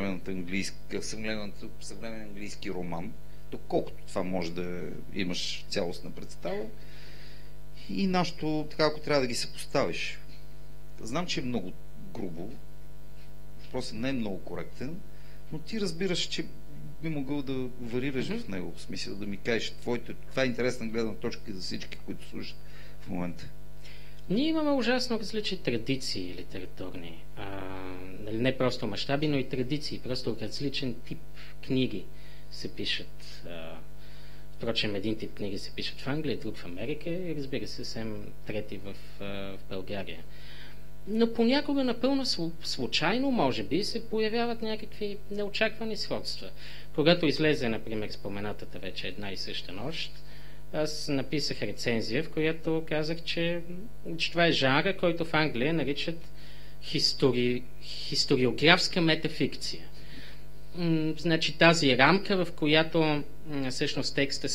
английски роман, доколкото това може да имаш цялостна представа, и нашето, така, ако трябва да ги съпоставиш? Знам, че е много грубо, въпросът не е много коректен, но ти разбираш, че би могъл да варираш в него, в смисъл да ми кажеш това е интересна гледна точка за всички, които слушат в момента. Ние имаме ужасно различни традиции литературни. Не просто мащаби, но и традиции. Просто различен тип книги се пишат. Впрочем, един тип книги се пишат в Англия, друг в Америка и, разбира се, съвсем трети в България. Но понякога напълно случайно, може би, се появяват някакви неочаквани сходства. Когато излезе, например, споменатата вече Една и съща нощ, аз написах рецензия, в която казах, че това е жанра, който в Англия наричат историографска метафикция. Значи тази рамка, в която всъщност текста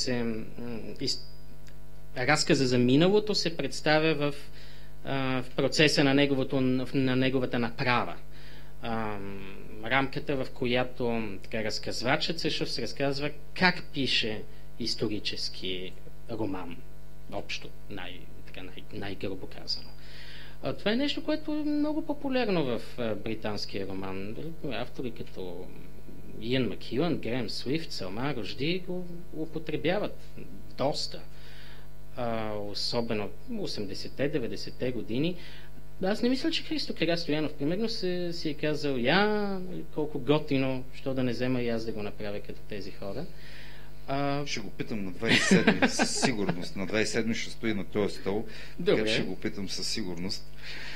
разказа за миналото се представя в процеса на неговата направа. Рамката, в която така разказвачът всъщност разказва как пише исторически роман, общо, най-грубо казано. Това е нещо, което е много популярно в британския роман. Автори като Иан Макилън, Греъм Суифт, Салман Ружди го употребяват доста. Особено 80-те, 90-те години. Аз не мисля, че Христо Карастоянов примерно си е казал колко готино, що да не взема и аз да го направя като тези хора. Ще го питам на 27 със сигурност. На 27 ще стои на този стол. Добре. Ще го питам със сигурност.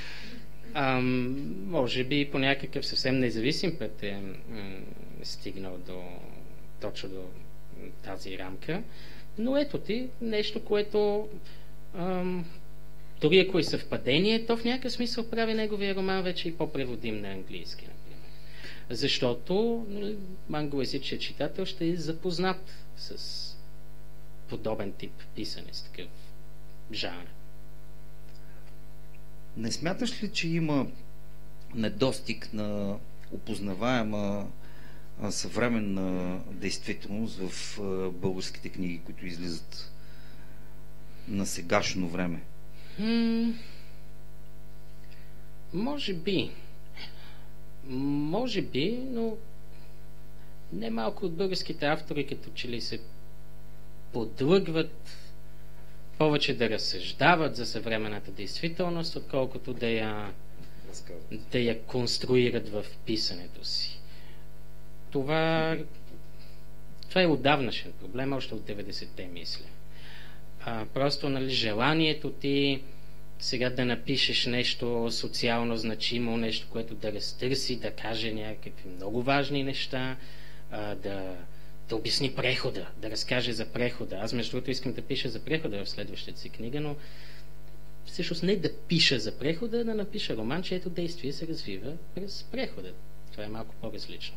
Може би по някакъв съвсем независим път е стигнал точно до тази рамка. Но ето ти нещо, което дори ако е съвпадение, то в някакъв смисъл прави неговия роман вече и по-преводим на английски, например. защото англоязичният читател ще е запознат с подобен тип писане, с такъв жанр. Не смяташ ли, че има недостиг на опознаваема съвременна действителност в българските книги, които излизат на сегашно време? Може би, но не малко от българските автори като че ли се подлъгват повече да разсъждават за съвременната действителност, отколкото да я конструират в писането си. Това е отдавнашен проблем, още от 90-те, мисля. Просто, нали, желанието ти сега да напишеш нещо социално значимо, нещо, което да разтърси, да каже някакви много важни неща, да обясни прехода, да разкаже за прехода. Аз, между другото, искам да пиша за прехода в следващата си книга, но всъщност не да пиша за прехода, да напиша роман, чието действие се развива през прехода. Това е малко по-различно.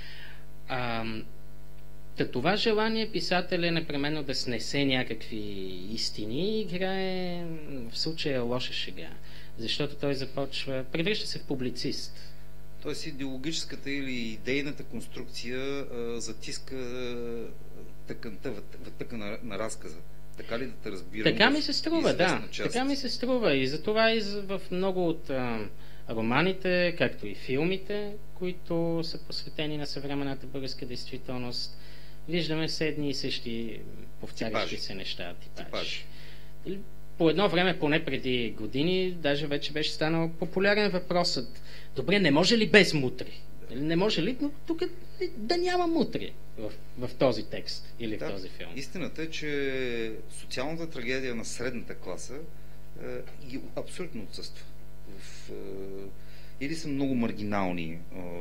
Това желание писателя непременно да снесе някакви истини играе в случая лоша шега, защото той превръща се в публицист. Тоест идеологическата или идейната конструкция затиска тъканта на разказа. Така ли да те разбирам? Така ми се струва, да. Така ми се струва. И затова и в много от романите, както и филмите, които са посветени на съвременната българска действителност, виждаме все едни и същи повтарящи се неща. Типажи. По едно време, поне преди години, даже вече беше станал популярен въпросът: добре, не може ли без мутри? Не може ли, но тук да няма мутри в този текст или в този филм? Истината е, че социалната трагедия на средната класа абсолютно отсъства. Или са много маргинални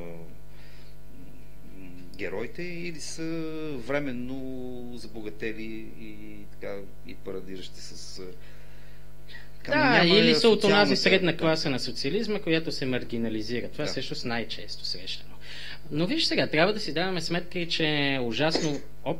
героите, или са временно забогатели и парадиращи с... или са от онази средна класа на социализма, която се маргинализира. Това всъщност най-често срещано. Но виж сега, трябва да си даваме сметка и, че е ужасно...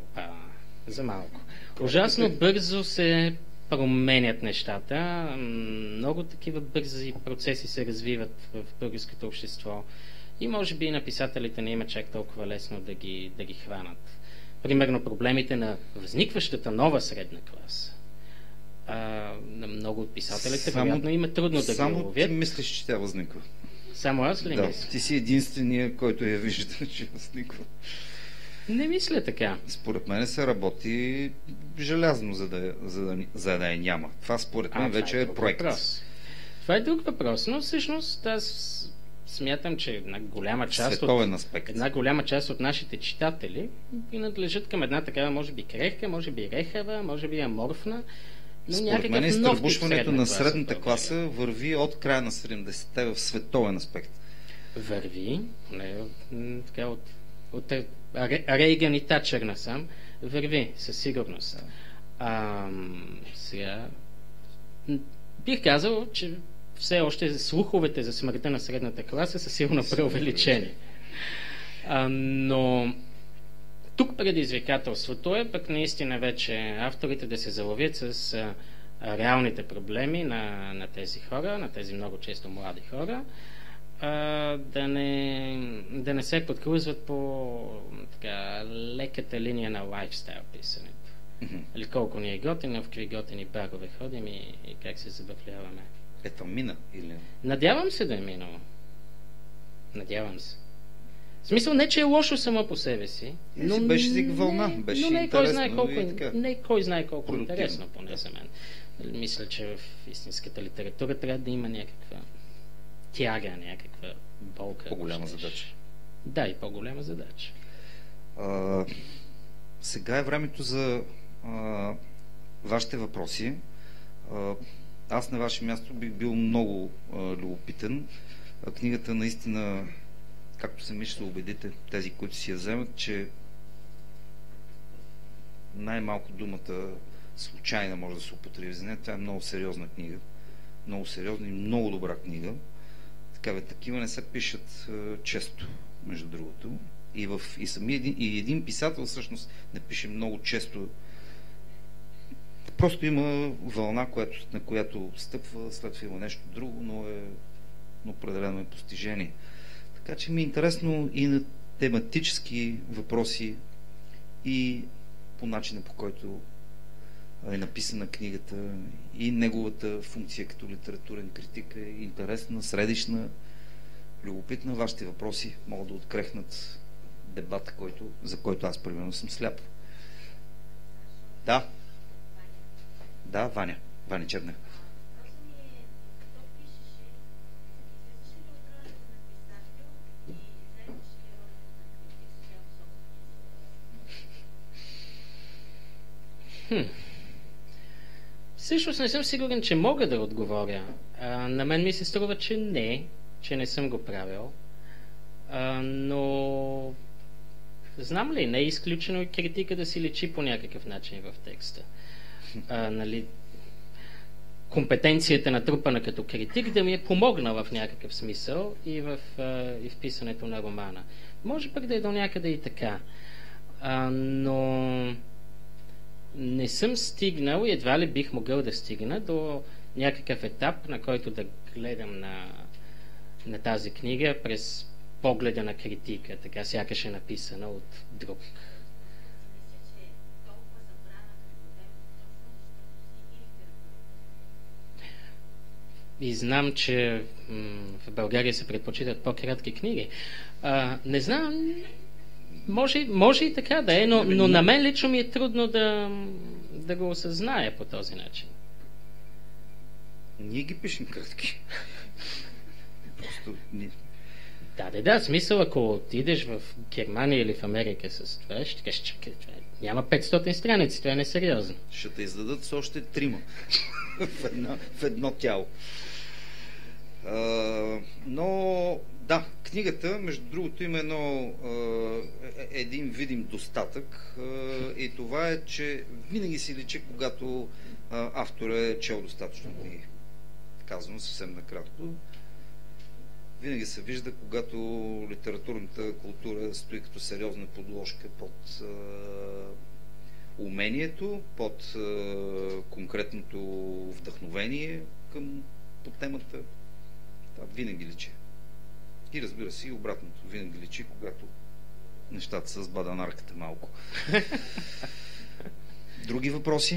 Ужасно бързо се променят нещата. Много такива бързи процеси се развиват в българското общество. И може би на писателите не има чак толкова лесно да ги хванат. Примерно проблемите на възникващата нова средна класа. На много от писателите вероятно има трудно да ги уловят. Само ти мислиш, че тя възниква. Само аз ли мисля? Ти си единствения, който я вижда, че възниква. Не мисля така. Според мен се работи желязно, за да я няма. Това според мен вече е проект. Това е друг въпрос, но всъщност аз смятам, че една голяма част от нашите читатели принадлежат към една такава, може би крехка, може би рехава, може би аморфна, но според мен изтърбушването на средната класа върви от края на 70-те в световен аспект. Върви, така от Рейган и Тачър насам, върви със сигурност. Сега бих казал, че все още слуховете за смъртта на средната класа са силно преувеличени. Но тук предизвикателството е пък наистина вече авторите да се заловят с реалните проблеми на тези хора, на тези много често млади хора, да не се подклузват по леката линия на лайфстайл писането. Или колко ни е готино, в какви готини барове ходим и как се забавляваме. Ето мина или не? Надявам се да е минало. Надявам се. В смисъл, не че е лошо само по себе си, но беше си вълна, беше но не кой знае колко продуктивно. Интересно, поне за мен. Мисля, че в истинската литература трябва да има някаква тяга, някаква болка. По-голяма задача. Да, и по-голяма задача. Сега е времето за вашите въпроси. Аз на ваше място бих бил много любопитен. Книгата наистина, както сами ще се убедите, тези, които си я вземат, че най-малко думата случайна може да се употреби за нея. Това е много сериозна книга. Много сериозна и много добра книга. Такива не се пишат често. между другото. И един писател всъщност не пише много често. Просто има вълна, на която стъпва, след това има нещо друго, но определено е постижение. Така че ми е интересно и на тематически въпроси, и по начина, по който е написана книгата, и неговата функция като литературен критик е интересна, средищна, любопитна. Вашите въпроси могат да открехнат дебат, за който аз примерно съм сляп. Да, Ваня Чернев. Всъщност не съм сигурен, че мога да отговоря. На мен ми се струва, че не съм го правил. Но знам ли, не е изключено и критика да си личи по някакъв начин в текста. Нали, компетенцията натрупана като критик да ми е помогнала в някакъв смисъл и в писането на романа. Може пък да е до някъде и така. Но не съм стигнал и едва ли бих могъл да стигна до някакъв етап, на който да гледам на тази книга през погледа на критика, така сякаш е написана от друг. И знам, че в България се предпочитат по-кратки книги. Не знам, може и така да е, но на мен лично ми е трудно да го осъзная по този начин. Ние ги пишем кратки. Просто ние. Да, смисъл, ако отидеш в Германия или в Америка с това, ще кажеш, чакай, няма 500 страници, това е несериозно. Ще те издадат с още 3 в едно тяло. Но да, книгата, между другото, има един видим достатък, и това е, че винаги си личи, когато автора е чел достатъчно книги. Казвам съвсем накратко. Винаги се вижда, когато литературната култура стои като сериозна подложка под умението, под конкретното вдъхновение по темата. Това винаги личи. И разбира се, и обратното. Винаги личи, когато нещата са с баданарката малко. Други въпроси?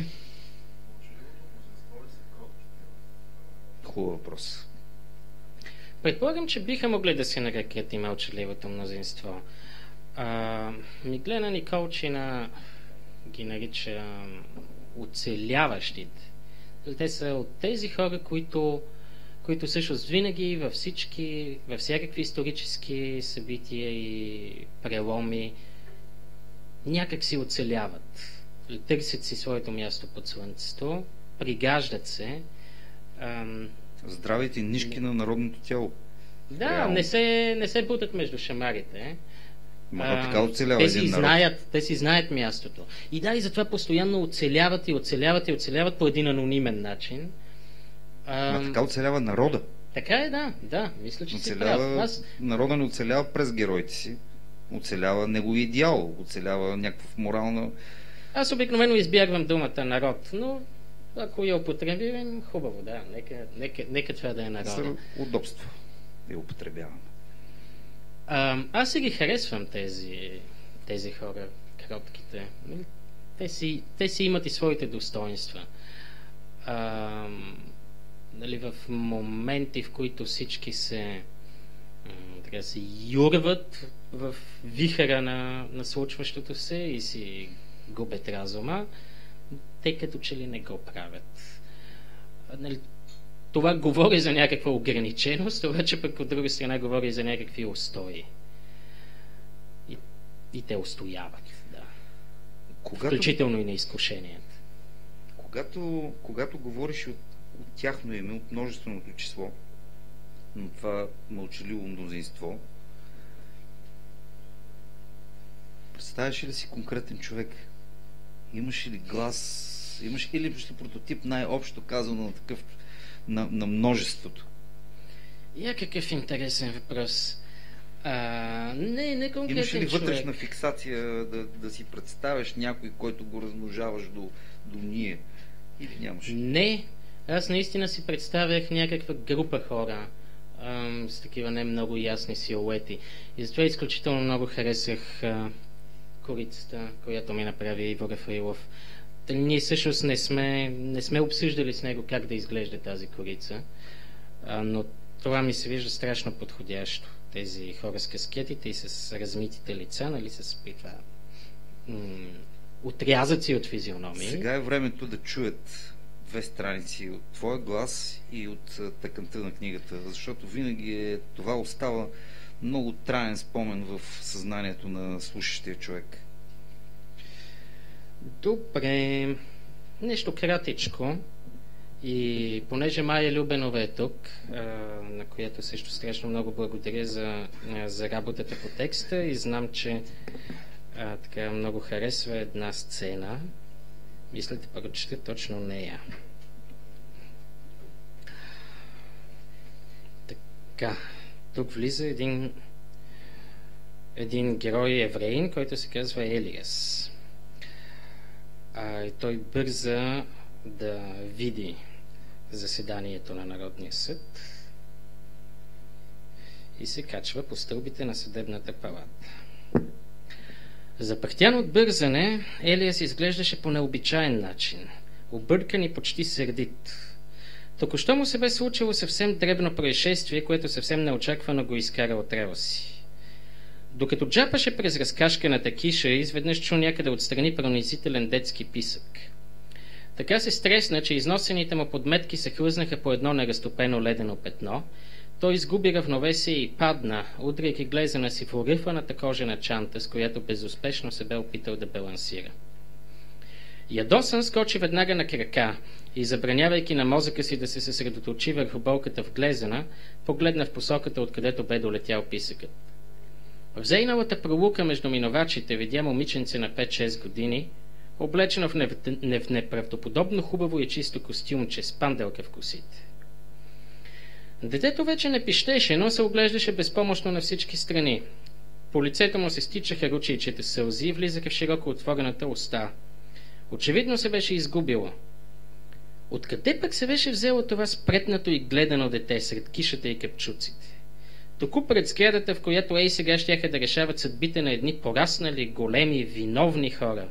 Хубав въпрос. Предполагам, че биха могли да се нарекат и мълчаливото мнозинство. Миглена Николчина ги нарича оцеляващите. Те са от тези хора, които всъщност винаги във всякакви исторически събития и преломи някак си оцеляват. Търсят си своето място под слънцето, пригаждат се. Здравите нишки на народното тяло. Да, не се бутат между шамарите. Така оцелява един народ. Те си знаят мястото. И да, и затова постоянно оцеляват по един анонимен начин. Така оцелява народа. Така е, да. Мисля, че си прав. Народа не оцелява през героите си. Оцелява негови идеал. Оцелява някаква морална... Аз обикновено избягвам думата народ, но ако я употребим, хубаво, да. Нека това да е народа. За удобство я употребявам. Аз си ги харесвам тези хора, кротките. Те си имат и своите достоинства. Нали, в моменти, в които всички се юрват в вихъра на случващото се и си губят разума, те като че ли не го правят. Нали, това говори за някаква ограниченост, обаче пък от друга страна говори за някакви устои. И те устояват, да. Включително и на изкушенията. Когато говориш от тяхно име, от множественото число, но това мълчаливо мнозинство, представяш ли си конкретен човек? Имаш ли глас? Имаш ли прототип, най-общо казано, на такъв на множеството? Какъв интересен въпрос. Не конкретен Имаш ли вътрешна човек. фиксация да си представяш някой, който го размножаваш до ние? Или нямаш? Не, аз наистина си представях някаква група хора с такива не много ясни силуети. И затова изключително много харесах корицата, която ми направи Иво Рафаилов. Ние всъщност не сме обсъждали с него как да изглежда тази корица, но това ми се вижда страшно подходящо. Тези хора с каскетите и с размитите лица, нали, с при това отрязъци от физиономии. Сега е времето да чуят две страници от твоя глас и от тъканта на книгата, защото винаги това остава много траен спомен в съзнанието на слушащия човек. Добре, нещо кратичко. И понеже Майя Любенова е тук, на която също страшно много благодаря за работата по текста и знам, че така много харесва една сцена, мисля да прочета точно нея. Така, тук влиза един герой евреин, който се казва Елиас. Той бърза да види заседанието на Народния съд и се качва по стълбите на съдебната палата. Запрътян от бързане, Елиас изглеждаше по необичаен начин, объркан и почти сърдит. Току-що му се бе случило съвсем дребно происшествие, което съвсем неочаквано го изкара от рела си. Докато джапаше през разкашканата киша, изведнъж чу някъде отстрани пронизителен детски писък. Така се стресна, че износените му подметки се хлъзнаха по едно неразтопено ледено петно. Той изгуби равновесие и падна, удряйки глезена си в оръфаната кожена чанта, с която безуспешно се бе опитал да балансира. Ядосан скочи веднага на крака и, забранявайки на мозъка си да се съсредоточи върху болката в глезена, погледна в посоката, откъдето бе долетял писъкът. В зейналата пролука между минувачите видя момиченце на 5-6 години, облечено в неправдоподобно хубаво и чисто костюмче с панделка в косите. Детето вече не пищеше, но се оглеждаше безпомощно на всички страни. По лицето му се стичаха ручейчета сълзи и влизаха в широко отворената уста. Очевидно се беше изгубило. Откъде пък се беше взело това спретнато и гледано дете сред кишата и капчуците? Току пред сградата, в която ей сега щяха да решават съдбите на едни пораснали, големи, виновни хора.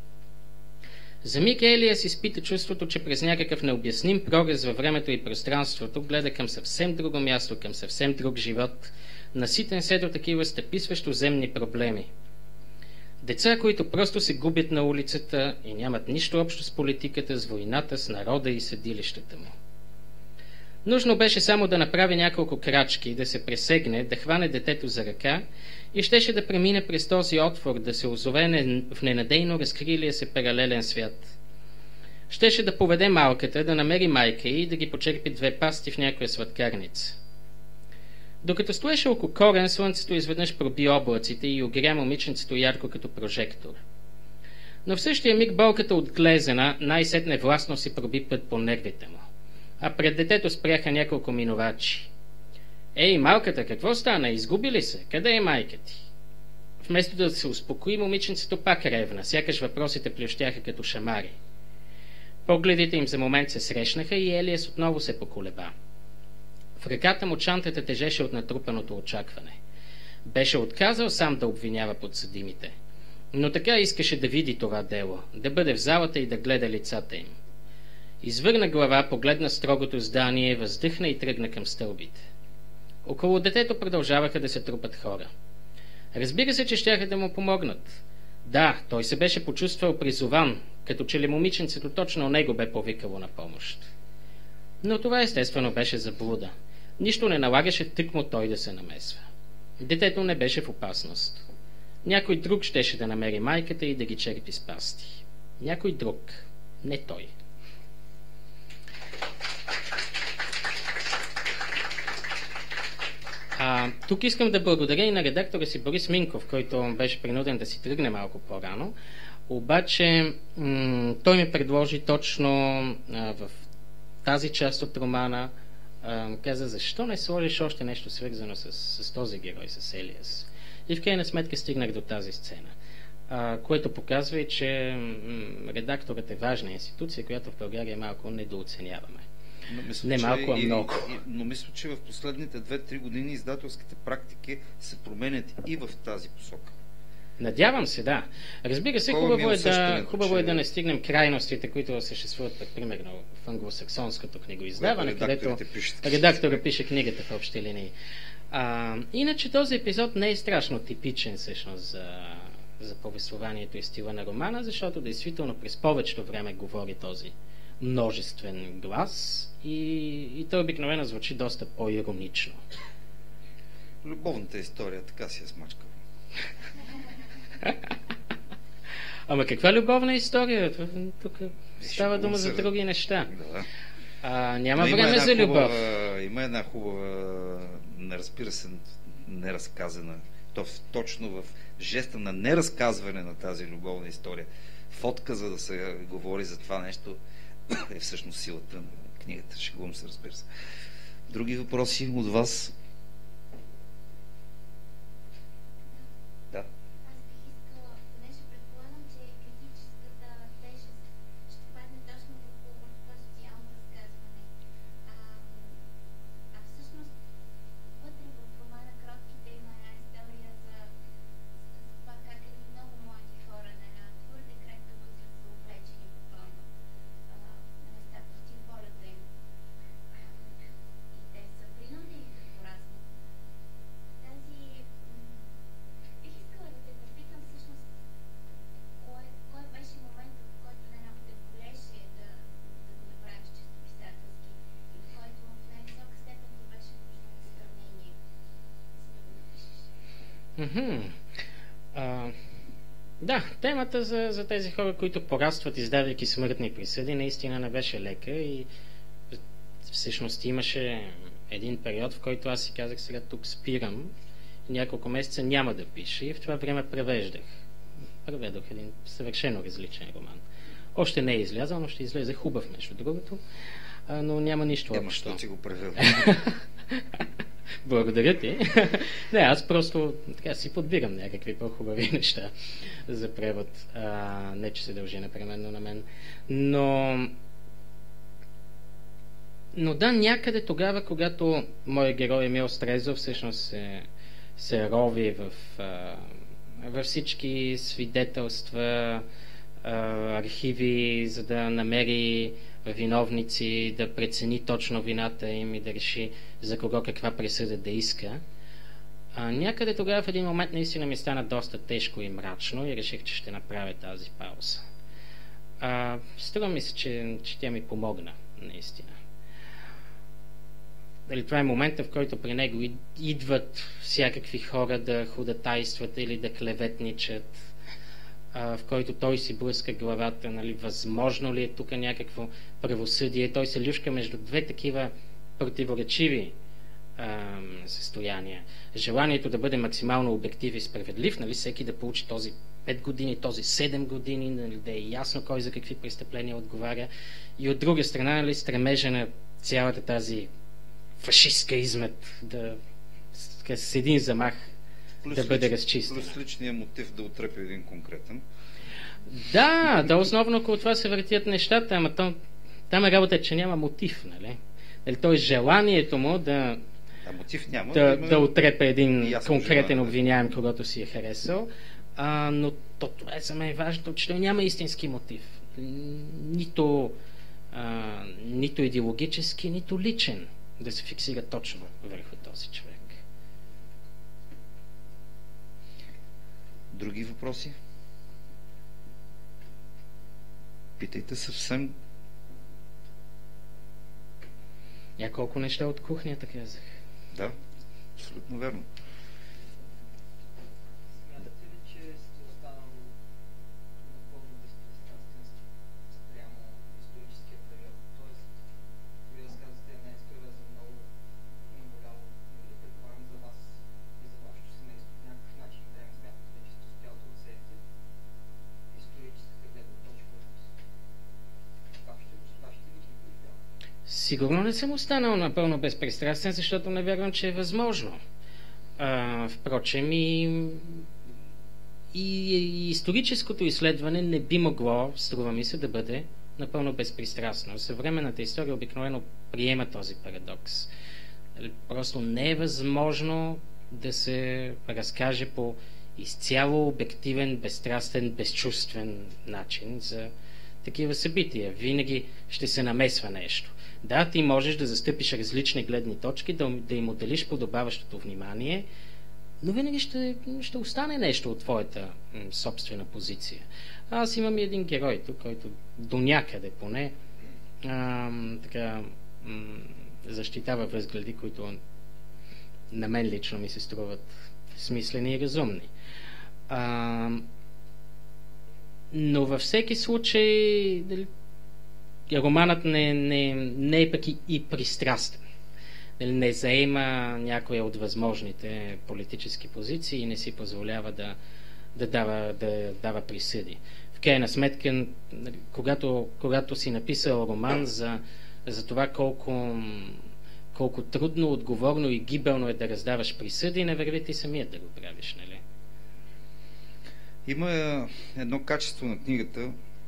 За миг Елиас изпита чувството, че през някакъв необясним прорез във времето и пространството гледа към съвсем друго място, към съвсем друг живот, наситен се до такива стъписващо земни проблеми. Деца, които просто се губят на улицата и нямат нищо общо с политиката, с войната, с народа и съдилищата му. Нужно беше само да направи няколко крачки, да се пресегне, да хване детето за ръка и щеше да премине през този отвор, да се озове в ненадейно разкрилия се паралелен свят. Щеше да поведе малката, да намери майка и да ги почерпи две пасти в някоя сладкарница. Докато стоеше около корен, слънцето изведнъж проби облаците и огря момиченцето ярко като прожектор. Но в същия миг болката от глезена най-сетне властно си проби път по нервите му. А пред детето спряха няколко минувачи. Ей, малката, какво стана? Изгуби ли се? Къде е майка ти? Вместо да се успокои, момиченцето пак ревна, сякаш въпросите плющяха като шамари. Погледите им за момент се срещнаха и Елиас отново се поколеба. В ръката му чантата тежеше от натрупаното очакване. Беше отказал сам да обвинява подсъдимите. Но така искаше да види това дело, да бъде в залата и да гледа лицата им. Извърна глава, погледна строгото здание, въздъхна и тръгна към стълбите. Около детето продължаваха да се трупат хора. Разбира се, че щяха да му помогнат. Да, той се беше почувствал призован, като че ли момиченцето точно него бе повикало на помощ. Но това естествено беше заблуда. Нищо не налагаше тъкмо той да се намесва. Детето не беше в опасност. Някой друг щеше да намери майката и да ги черпи с пасти. Някой друг, не той. Тук искам да благодаря и на редактора си Борис Минков, който беше принуден да си тръгне малко по-рано. Обаче той ми предложи точно в тази част от романа каза, защо не сложиш още нещо свързано с този герой, с Елиас. И в крайна сметка стигнах до тази сцена, което показва и, че редакторът е важна институция, която в България малко недооценяваме. Не малко, а много. Но мисля, че в последните 2-3 години издателските практики се променят и в тази посока. Надявам се, да. Разбира се, хубаво е да не стигнем крайностите, които съществуват, примерно, в англосаксонското книгоиздаване, където редактора пише книгата в общи линии. Иначе този епизод не е страшно типичен, всъщност, за повествованието и стила на романа, защото действително през повечето време говори този множествен глас и той обикновено звучи доста по-иронично. Любовната история така си е смачкала. Ама каква любовна история? Тук става дума за други неща. Да. Няма време за любов. Има една хубава, разбира се, неразказана, точно в жеста на неразказване на тази любовна история. В отказа да се говори за това нещо е всъщност силата на книгата. Шегувам се, разбира се. Други въпроси от вас? Да. Аз бих искала, понеже предполагам, че критическата тежест ще падне точно върху това социално разказване. Всъщност, вътре в романа Кротките има една история за това как много млади хора на една твърде крехка възраст са увлечени буквално на места против волята им. И те са принудени да пораснат. Бих искала да те попитам всъщност кой беше моментът, в който те болеше да го направиш чисто писателски и в който в най-висока степен ти беше нужно от сравнение, за да го напишеш? Да, темата за тези хора, които порастват, издавайки смъртни присъди, наистина не беше лека и всъщност имаше един период, в който аз си казах, сега тук спирам, няколко месеца няма да пиша и в това време преведох един съвършено различен роман. Още не е излязъл, но ще излезе хубав, между другото, но няма нищо общо. Що ти го превел? Благодаря ти. Не, аз просто така си подбирам някакви по-хубави неща за превод. Не, че се дължи непременно на мен. Но да, някъде тогава, когато моят герой Емил Стрезов всъщност се рови във всички свидетелства, архиви, за да намери виновници, да прецени точно вината им и да реши за кого каква присъда да иска. Някъде тогава в един момент наистина ми стана доста тежко и мрачно и реших, че ще направя тази пауза. Струва ми се, че тя ми помогна, наистина. Дали това е момента, в който при него идват всякакви хора да ходатайстват или да клеветничат, в който той си блъска главата, нали, възможно ли е тук някакво правосъдие. Той се люшка между две такива противоречиви състояния. Желанието да бъде максимално обектив и справедлив, нали, всеки да получи този 5 години, този 7 години, нали, да е ясно кой за какви престъпления отговаря. И от друга страна, нали, стремежа на цялата тази фашистска измет да с един замах да бъде разчистена. Плюс личния мотив да отрепи един конкретен. Да, основно около това се въртят нещата, ама там е работа, че няма мотив, нали? Той желанието му да отрепе един конкретен обвиняем, когато си е харесал, но това е за мен важното, че той няма истински мотив. Нито идеологически, нито личен да се фиксира точно върху този човек. Други въпроси? Питайте съвсем. Няколко неща от кухнята казах. Да, абсолютно верно. Смятате ли, че сте останал напълно безпристрастен спрямо историческия период? Тоест, вие разказвате една история за много наболял, предполагам за вас и за вашето семейство по някакъв начин. Време смятате, че сте успял да отсеете историческата гледна точка от вашите лични произведения? Сигурно не съм останал напълно безпристрастен, защото не вярвам, че е възможно. Впрочем и историческото изследване не би могло, струва ми се, да бъде напълно безпристрастно. Съвременната история обикновено приема този парадокс. Просто не е възможно да се разкаже по изцяло обективен, безстрастен, безчувствен начин за такива събития. Винаги ще се намесва нещо. Да, ти можеш да застъпиш различни гледни точки, да им отделиш подобаващото внимание, но винаги ще остане нещо от твоята собствена позиция. Аз имам един герой тук, който до някъде поне защитава възгледи, които на мен лично ми се струват смислени и разумни. Но във всеки случай романът не е пък и пристрастен. Не заема някоя от възможните политически позиции и не си позволява да дава присъди. В крайна сметка, когато си написал роман за това колко трудно, отговорно и гибелно е да раздаваш присъди, не върви ти самият да го правиш, нали? Има едно качество на книгата,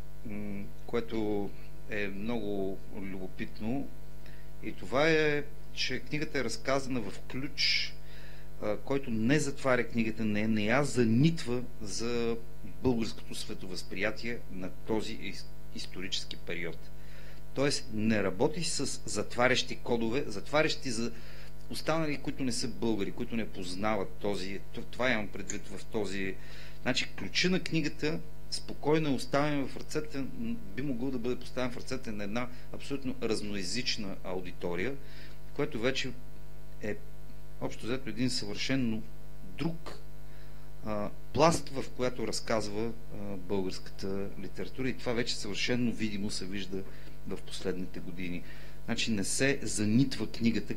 което е много любопитно, и това е, че книгата е разказана в ключ, който не затваря книгата, не я занитва за българското световъзприятие на този исторически период. Тоест не работи с затварящи кодове, затварящи за останали, които не са българи, които не познават този. Това имам предвид в този. Значи ключа на книгата спокойно е оставен в ръцете, би могло да бъде поставен в ръцете на една абсолютно разноезична аудитория, което вече е общо взето един съвършенно друг пласт, в която разказва българската литература, и това вече съвършенно видимо се вижда в последните години. Значи не се занитва книгата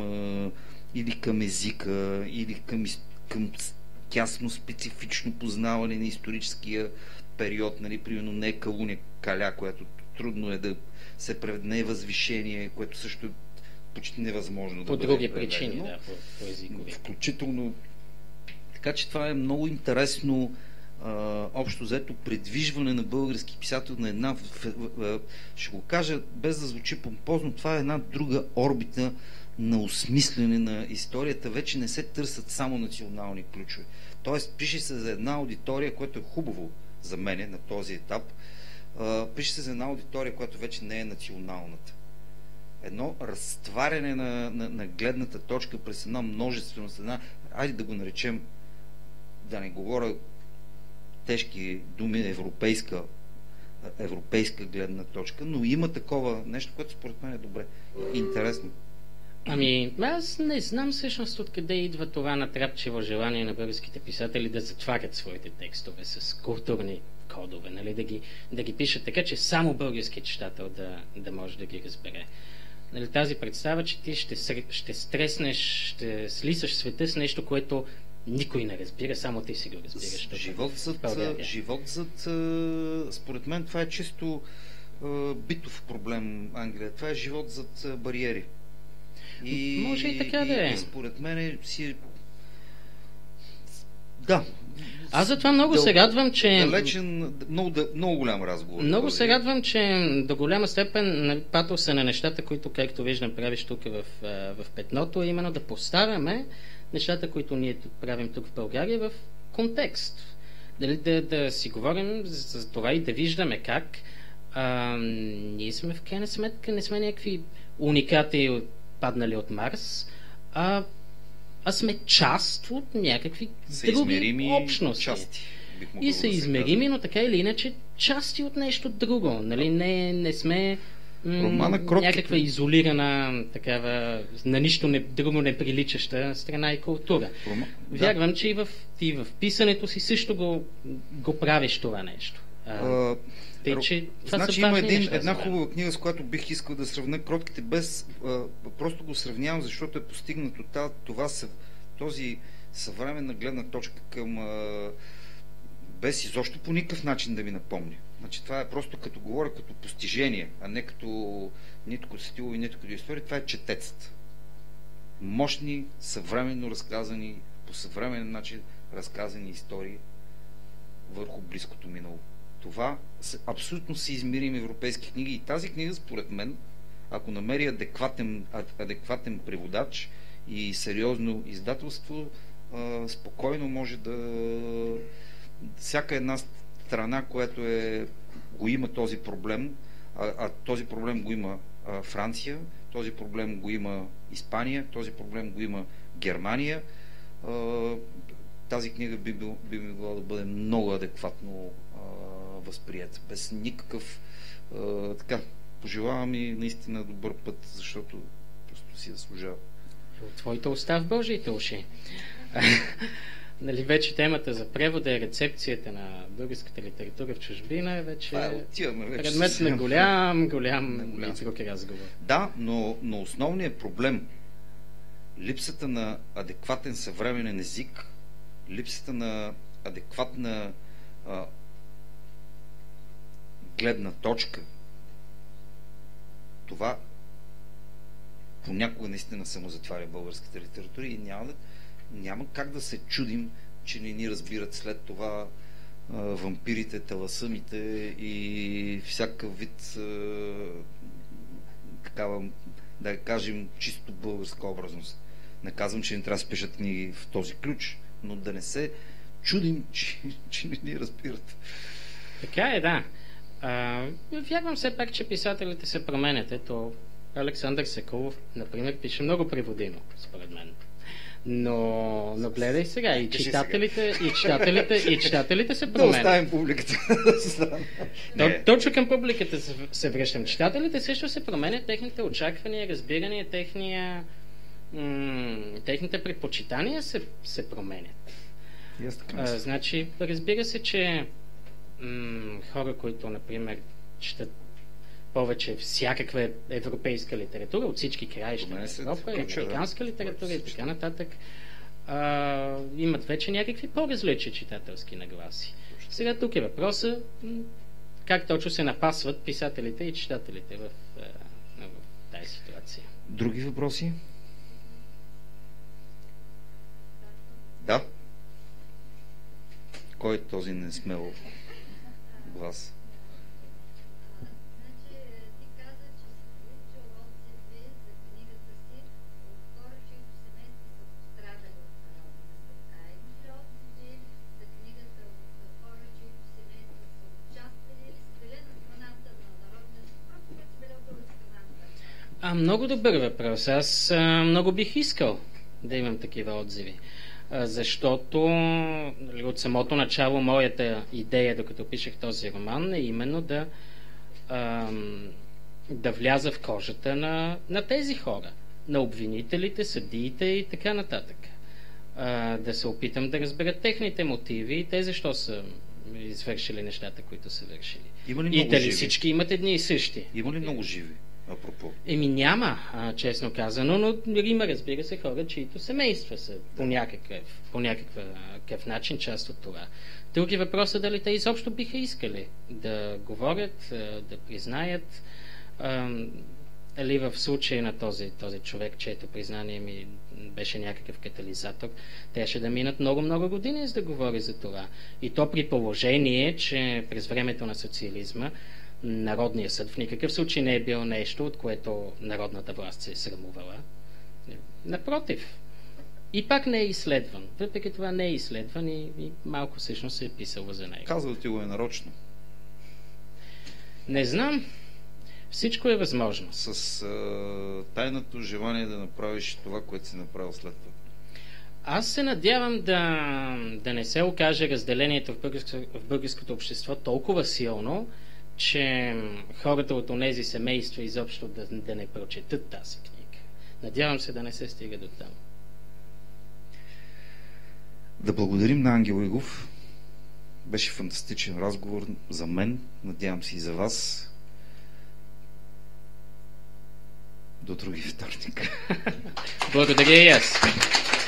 или към езика, или към тясно специфично познаване на историческия период, нали, примерно не е Калуня Каля, която трудно е да се преведе, не е възвишение, което също е почти невъзможно по да други бъде причини, преведено. по езикови. Включително. Така че това е много интересно общо взето предвижване на български писател на една, ще го кажа без да звучи помпозно, това е една друга орбита на осмислене на историята. Вече не се търсят само национални ключове. Тоест, пише се за една аудитория, което е хубаво за мене на този етап, пише се за една аудитория, която вече не е националната. Едно разтваряне на гледната точка през една множественост, айде да го наречем, да не говоря тежки думи, европейска гледна точка, но има такова нещо, което според мен е добре, интересно. Ами, аз не знам всъщност откъде идва това натрапчиво желание на българските писатели да затварят своите текстове с културни кодове, нали, да ги пишат така, че само български читател да може да ги разбере. Нали, тази представа, че ти ще стреснеш, ще слисаш света с нещо, което никой не разбира, само ти си го разбираш. Живот зад според мен това е чисто битов проблем, Англия. Това е живот зад бариери. Може и така да е. И според мен си... Да. Аз затова много се радвам, че... Далечен, много голям разговор. Много се радвам, че до голяма степен патоса на нещата, които, както виждам, правиш тук в Петното, е именно да поставяме нещата, които ние правим тук в България, в контекст. Да си говорим за това и да виждаме как ние сме в крайна сметка, не сме някакви уникати паднали от Марс, а сме част от някакви други общности. Части, и са измерими, но така или иначе части от нещо друго. Нали? Не сме някаква изолирана, такава, на нищо друго неприличаща страна и култура. Вярвам, че и в писането си също го правиш това нещо. Значи има една хубава книга, с която бих искал да сравня Кротките, просто го сравнявам, защото е постигнато този съвременна гледна точка към без изобщо по никакъв начин да ми напомня. Значи това е просто като говоря като постижение, а не като нито като стилови, нито като история. Това е четецът. Мощни, съвременно разказани, по съвременен начин разказани истории върху близкото минало. Това са абсолютно съизмерими европейски книги и тази книга, според мен, ако намери адекватен преводач и сериозно издателство, спокойно може да... Всяка една страна, която го има този проблем, а този проблем го има Франция, този проблем го има Испания, този проблем го има Германия, тази книга би могла да бъде много адекватно възприета, без никакъв така, пожелавам и наистина добър път, защото просто си заслужава. От твоите уста в Божиите уши. Нали, вече темата за превода и рецепцията на българската литература в чужбина е вече предмет на голям и друг разговор. Да, но основният проблем, липсата на адекватен съвременен език, липсата на адекватна гледна точка, това понякога наистина самозатваря българската литература и няма как да се чудим, че не ни разбират след това вампирите, таласъмите и всякакъв вид такава, да кажем, чисто българска образност. Не казвам, че не трябва да се пишат книги в този ключ, но да не се чудим, че не ни разбират. Така е, да. Вярвам все пак, че писателите се променят. Ето, Александър Соколов, например, пише много преводимо, според мен. Но гледай сега, и читателите се променят. Да оставим публиката. Точно към публиката се връщам. Читателите също се променят, техните очаквания, разбирания, техните предпочитания се променят. Значи, разбира се, че хора, които, например, четат повече всякаква европейска литература от всички краища на Европа, американска литература и така нататък, имат вече някакви по-различни читателски нагласи. Сега тук е въпроса как точно се напасват писателите и читателите в тази ситуация. Други въпроси? Да. Кой е този несмел глас? Много добър въпрос. Аз много бих искал да имам такива отзиви. Защото от самото начало моята идея, докато пишех този роман, е именно да вляза в кожата на тези хора, на обвинителите, съдиите и така нататък. Да се опитам да разбера техните мотиви и те защо са извършили нещата, които са вършили. И дали всички имат едни и същи. Има ли много живи? Апропо. Няма, честно казано, но има, разбира се, хора, чието семейства са по някакъв начин част от това. Други въпрос е дали те изобщо биха искали да говорят, да признаят. Али в случая на този човек, чието признание ми беше някакъв катализатор, трябваше да минат много години, за да говори за това. И то при положение, че през времето на социализма Народният съд в никакъв случай не е бил нещо, от което народната власт се е срамувала. Напротив. И пак не е изследван. Въпреки това не е изследван и малко всъщност се е писало за него. Казва ти го е нарочно. Не знам. Всичко е възможно. С тайното желание да направиш това, което си направил след това. Аз се надявам да не се окаже разделението в българското общество толкова силно, че хората от онези семейства изобщо да не прочетат тази книга. Надявам се да не се стига до там. Да благодарим на Ангел Игов. Беше фантастичен разговор за мен. Надявам се и за вас. До други вторник. Благодаря и аз.